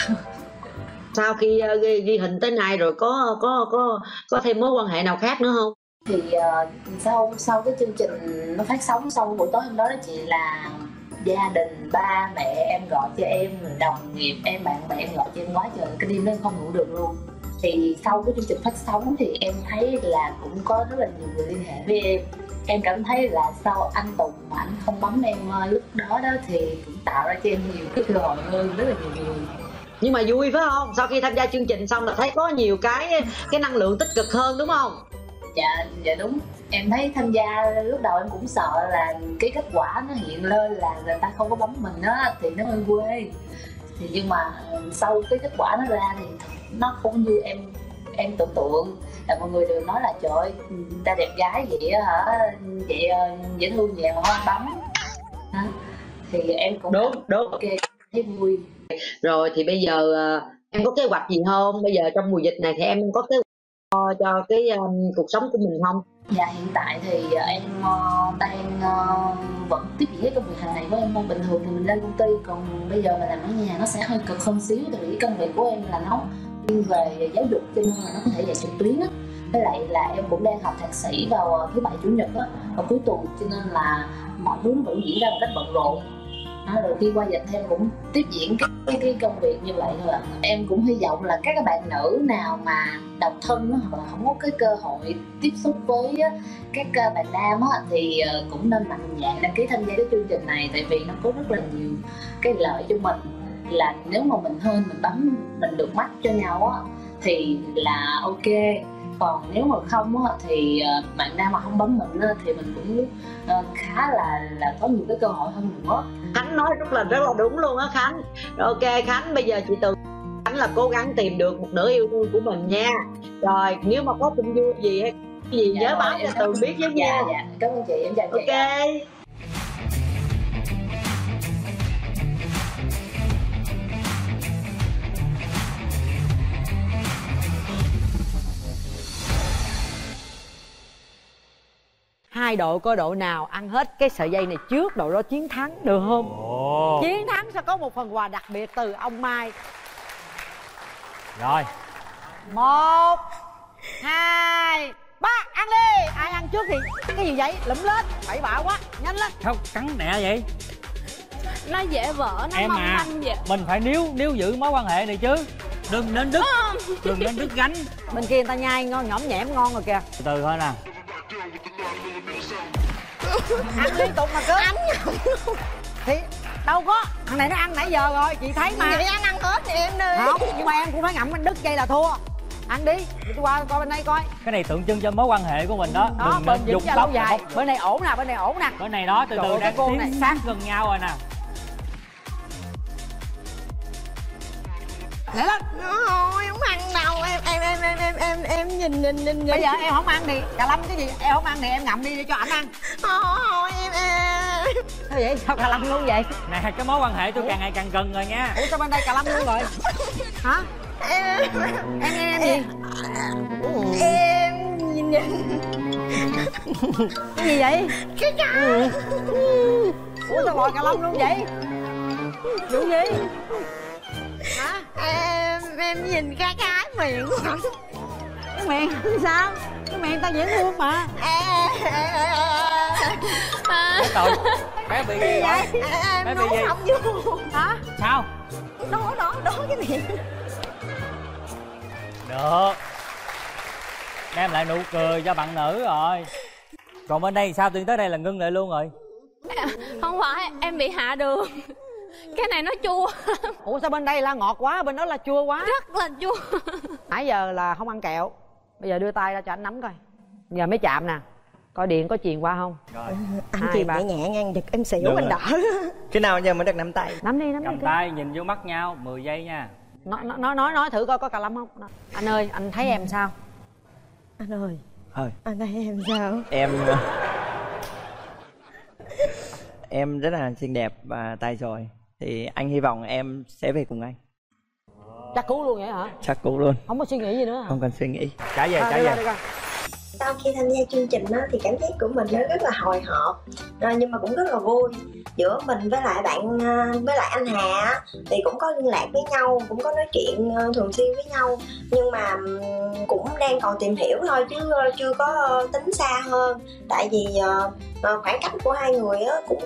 Speaker 20: Sau khi uh, ghi, ghi hình tới nay rồi có có có có thêm mối quan hệ nào khác nữa không?
Speaker 22: Thì uh, sau sau cái chương trình nó phát sóng xong buổi tối hôm đó đó chị, là gia đình, ba mẹ em gọi cho em, đồng nghiệp em, bạn bè em gọi cho em quá trời, cái đêm đó em không ngủ được luôn. Thì sau cái chương trình phát sóng thì em thấy là cũng có rất là nhiều người liên hệ với em. Em cảm thấy là sau anh Tùng mà anh không bấm em lúc đó đó thì cũng tạo ra cho em nhiều cái cơ hội hơn rất là nhiều người.
Speaker 20: Nhưng mà vui phải không? Sau khi tham gia chương trình xong là thấy có nhiều cái cái năng lượng tích cực hơn đúng không?
Speaker 22: Dạ, dạ đúng. Em thấy tham gia lúc đầu em cũng sợ là cái kết quả nó hiện lên là người ta không có bấm mình á thì nó hơi quê. Thì nhưng mà sau cái kết quả nó ra thì nó không như em em tưởng tượng. Là mọi người đều nói là trời ơi, ta đẹp gái vậy hả, vậy dễ thương vậy mà không bấm. Đó. Thì em cũng
Speaker 20: đúng đúng
Speaker 22: ok, thấy vui.
Speaker 20: Rồi thì bây giờ em có kế hoạch gì không? Bây giờ trong mùa dịch này thì em có kế hoạch cho cái um, cuộc sống của mình không?
Speaker 22: Dạ hiện tại thì em uh, đang uh, vẫn tiếp diễn cái công việc hàng ngày của em thôi. Bình thường thì mình lên công ty, còn bây giờ mà làm ở nhà nó sẽ hơi cực hơn xíu, tại vì công việc của em là nó chuyên về giáo dục cho nên là nó có thể dạy trực tuyến á. Với lại là em cũng đang học thạc sĩ vào thứ bảy chủ nhật á, vào cuối tuần, cho nên là mọi thứ nó vẫn diễn ra một cách bận rộn. Đó, rồi khi qua dịch em cũng tiếp diễn cái, cái, cái công việc như vậy thôi ạ. Em cũng hy vọng là các bạn nữ nào mà độc thân á, hoặc là không có cái cơ hội tiếp xúc với các bạn nam á, thì cũng nên mạnh dạn đăng ký tham gia cái chương trình này, tại vì nó có rất là nhiều cái lợi cho mình. Là nếu mà mình hơn mình bấm mình được mắt cho nhau á thì là ok, còn nếu mà không á thì bạn nam mà không bấm mình á thì mình cũng uh, khá là là có nhiều cái cơ hội hơn nữa.
Speaker 20: Khánh nói rất là rất là đúng luôn á Khánh. Rồi, ok Khánh, bây giờ chị Tường Khánh là cố gắng tìm được một nửa yêu thương của mình nha. Rồi nếu mà có tin vui gì hay gì dạ nhớ báo cho Tường biết với
Speaker 22: dạ,
Speaker 20: nha.
Speaker 22: Dạ, cảm ơn chị, em chào chị.
Speaker 20: Ok.
Speaker 1: hai đội coi đội nào ăn hết cái sợi dây này trước, đội đó chiến thắng, được không?
Speaker 16: Ồ.
Speaker 1: Chiến thắng sẽ có một phần quà đặc biệt từ ông Mai.
Speaker 16: Rồi.
Speaker 1: Một, hai, ba, ăn đi. Ai ăn trước thì cái gì vậy? Lụm lên, bậy bạ quá, nhanh lên.
Speaker 16: Không, cắn nè vậy.
Speaker 17: Nó dễ vỡ, nó
Speaker 16: Em
Speaker 17: mong
Speaker 16: à,
Speaker 17: manh vậy.
Speaker 16: mình phải níu níu giữ mối quan hệ này chứ. Đừng nên đứt, đừng nên đứt gánh.
Speaker 1: Bên kia người ta nhai ngon, nhõm nhẽm ngon rồi kìa.
Speaker 16: Từ từ thôi nè.
Speaker 1: Ăn liên tục mà cứ ăn thì đâu có, thằng này nó ăn nãy giờ rồi, chị thấy mà.
Speaker 15: Vậy ăn ăn hết thì em đi.
Speaker 1: Không, nhưng mà em cũng phải ngậm anh đứt dây là thua. Ăn đi, tôi qua coi bên đây coi.
Speaker 16: Cái này tượng trưng cho mối quan hệ của mình đó.
Speaker 1: Đó,
Speaker 16: Đừng
Speaker 1: bên
Speaker 16: nên
Speaker 1: dính
Speaker 16: dùng
Speaker 1: cho
Speaker 16: tóc
Speaker 1: lâu dài. Bên này ổn nè, bên này ổn nè.
Speaker 16: Bên này đó, từ
Speaker 1: Trời
Speaker 16: từ
Speaker 1: ơi,
Speaker 16: đang
Speaker 1: cái con
Speaker 16: tiến
Speaker 1: này
Speaker 16: sát gần nhau rồi nè.
Speaker 1: Để lên.
Speaker 15: Thôi không ăn đâu, em em em em em em em nhìn nhìn nhìn.
Speaker 1: Bây giờ em không ăn thì cà lâm cái gì em không ăn thì em ngậm đi để cho ảnh ăn.
Speaker 15: Thôi em em.
Speaker 1: Sao vậy? Sao cà lâm luôn vậy?
Speaker 16: Nè, cái mối quan hệ tôi càng ngày càng gần rồi nha.
Speaker 1: Ủa sao bên đây cà lâm luôn rồi? Hả?
Speaker 15: Em
Speaker 1: em em gì?
Speaker 15: Em nhìn nhìn.
Speaker 1: Cái gì vậy?
Speaker 15: Cái cá.
Speaker 1: Ủa sao gọi cà lâm luôn vậy? Vụ gì?
Speaker 15: Hả? Em em nhìn cái cái miệng của ảnh.
Speaker 1: Cái miệng sao? Cái miệng ta dễ thương mà.
Speaker 16: Cái tội bé bị gì vậy? Bé bị gì?
Speaker 15: Không vô.
Speaker 1: Hả?
Speaker 16: Sao?
Speaker 15: Đó đó đó cái miệng.
Speaker 16: Được. Đem lại nụ cười cho bạn nữ rồi. Còn bên đây sao? Tuyên tới đây là ngưng lại luôn rồi.
Speaker 17: Không phải, em bị hạ đường. Cái này nó chua.
Speaker 1: Ủa sao bên đây là ngọt quá, bên đó là chua quá?
Speaker 17: Rất là chua.
Speaker 1: Nãy giờ là không ăn kẹo. Bây giờ đưa tay ra cho anh nắm coi. Giờ mới chạm nè. Coi điện có truyền qua không?
Speaker 16: Rồi.
Speaker 15: Anh chìm nhẹ nhẹ ăn giật em xỉu anh đỡ.
Speaker 6: Cái nào giờ mới được nắm tay?
Speaker 1: Nắm đi, nắm đi.
Speaker 16: Cầm tay nhìn vô mắt nhau mười giây nha.
Speaker 1: Nói nói nói nói thử coi có cà lâm không. Anh ơi, anh thấy em sao?
Speaker 15: Anh ơi.
Speaker 6: Thôi.
Speaker 15: Anh thấy em sao?
Speaker 6: Em em rất là xinh đẹp và tài giỏi. Thì anh hy vọng em sẽ về cùng anh.
Speaker 1: Chắc cú luôn vậy hả?
Speaker 6: Chắc cú luôn.
Speaker 1: Không có suy nghĩ gì nữa hả?
Speaker 6: Không cần suy nghĩ.
Speaker 16: Trả về,
Speaker 1: à,
Speaker 16: trả về.
Speaker 15: Sau khi tham gia chương trình đó, thì cảm giác của mình nó rất là hồi hộp, à, nhưng mà cũng rất là vui. Giữa mình với lại bạn với lại anh Hà thì cũng có liên lạc với nhau, cũng có nói chuyện thường xuyên với nhau, nhưng mà cũng đang còn tìm hiểu thôi chứ chưa có tính xa hơn. Tại vì khoảng cách của hai người cũng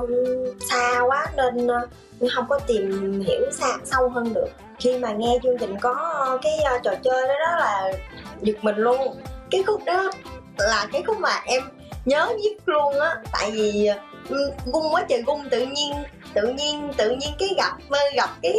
Speaker 15: xa quá nên không có tìm hiểu xa sâu hơn được. Khi mà nghe chương trình có cái trò chơi đó, đó là giật mình luôn. Cái khúc đó là cái khúc mà em nhớ nhất luôn á. Tại vì gung quá trời gung, tự nhiên tự nhiên tự nhiên cái gặp gặp cái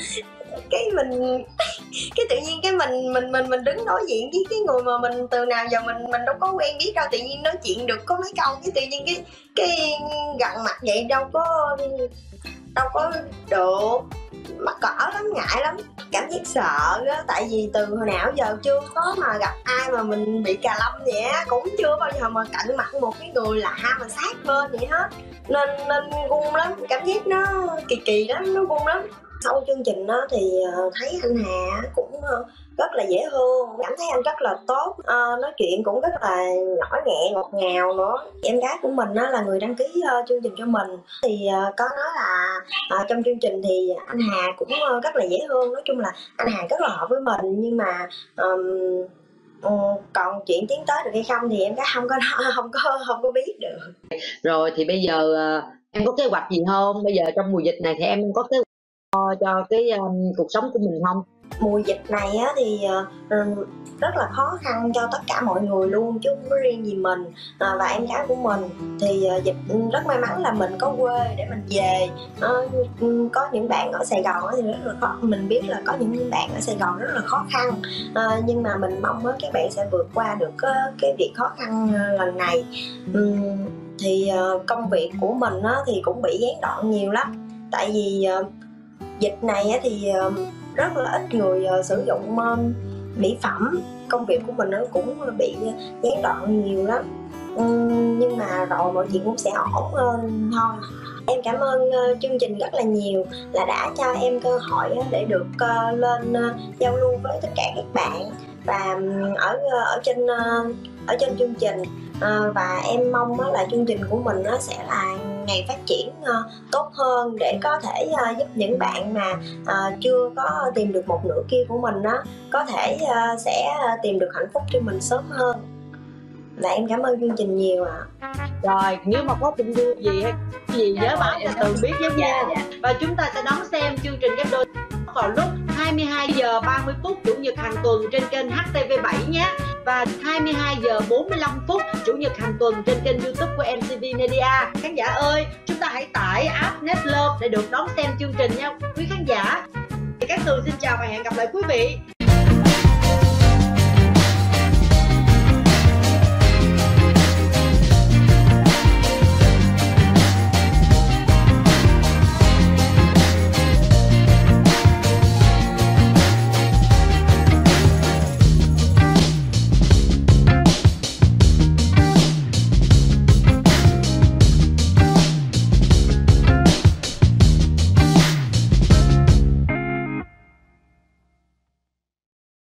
Speaker 15: cái mình cái tự nhiên cái mình mình mình mình đứng đối diện với cái người mà mình từ nào giờ mình mình đâu có quen biết đâu, tự nhiên nói chuyện được có mấy câu cái tự nhiên cái cái gần mặt vậy đâu có đâu có được, mắc cỡ lắm, ngại lắm, cảm giác sợ á. Tại vì từ hồi nào giờ chưa có mà gặp ai mà mình bị cà lâm vậy á, cũng chưa bao giờ mà cạnh mặt một cái người lạ mà sát bên vậy hết, nên nên gung lắm, cảm giác nó kỳ kỳ lắm, nó gung lắm. Sau chương trình đó thì thấy anh Hà cũng rất là dễ thương, cảm thấy anh rất là tốt, à, nói chuyện cũng rất là nhỏ nhẹ ngọt ngào nữa. Em gái của mình đó là người đăng ký uh, chương trình cho mình, thì uh, có nói là uh, trong chương trình thì anh Hà cũng uh, rất là dễ thương. Nói chung là anh Hà rất là hợp với mình, nhưng mà um, um, còn chuyện tiến tới được hay không thì em gái không có không có không có biết được.
Speaker 20: Rồi thì bây giờ uh, em có kế hoạch gì không? Bây giờ trong mùa dịch này thì em có kế hoạch cho, cho cái um, cuộc sống của mình không?
Speaker 15: Mùa dịch này á, thì uh, rất là khó khăn cho tất cả mọi người luôn, chứ không có riêng gì mình uh, và em gái của mình. Thì uh, dịch rất may mắn là mình có quê để mình về. Uh, có những bạn ở Sài Gòn thì rất là khó, mình biết là có những bạn ở Sài Gòn rất là khó khăn, uh, nhưng mà mình mong uh, các bạn sẽ vượt qua được uh, cái việc khó khăn uh, lần này. Um, thì uh, công việc của mình uh, thì cũng bị gián đoạn nhiều lắm. Tại vì uh, dịch này uh, thì uh, rất là ít người uh, sử dụng uh, mỹ phẩm. Công việc của mình nó cũng bị gián đoạn nhiều lắm, uhm, nhưng mà rồi mọi chuyện cũng sẽ ổn hơn thôi. Em cảm ơn uh, chương trình rất là nhiều là đã cho em cơ hội uh, để được uh, lên uh, giao lưu với tất cả các bạn. Và um, ở uh, ở trên uh, ở trên chương trình à, và em mong á, là chương trình của mình nó sẽ là ngày phát triển uh, tốt hơn để có thể uh, giúp những bạn mà uh, chưa có tìm được một nửa kia của mình á có thể uh, sẽ tìm được hạnh phúc cho mình sớm hơn. Là em cảm ơn chương trình nhiều ạ. À.
Speaker 20: Rồi nếu mà có tin vui gì hay gì nhớ báo cho Tường biết với nha. Và chúng ta sẽ đón xem chương trình Ghép Đôi vào lúc hai mươi hai giờ ba mươi phút chủ nhật hàng tuần trên kênh H T V bảy nhé. Và hai mươi hai giờ bốn mươi lăm phút chủ nhật hàng tuần trên kênh YouTube của em xê vê Media. Khán giả ơi, chúng ta hãy tải app Netlove để được đón xem chương trình nha quý khán giả. Các Tường xin chào và hẹn gặp lại quý vị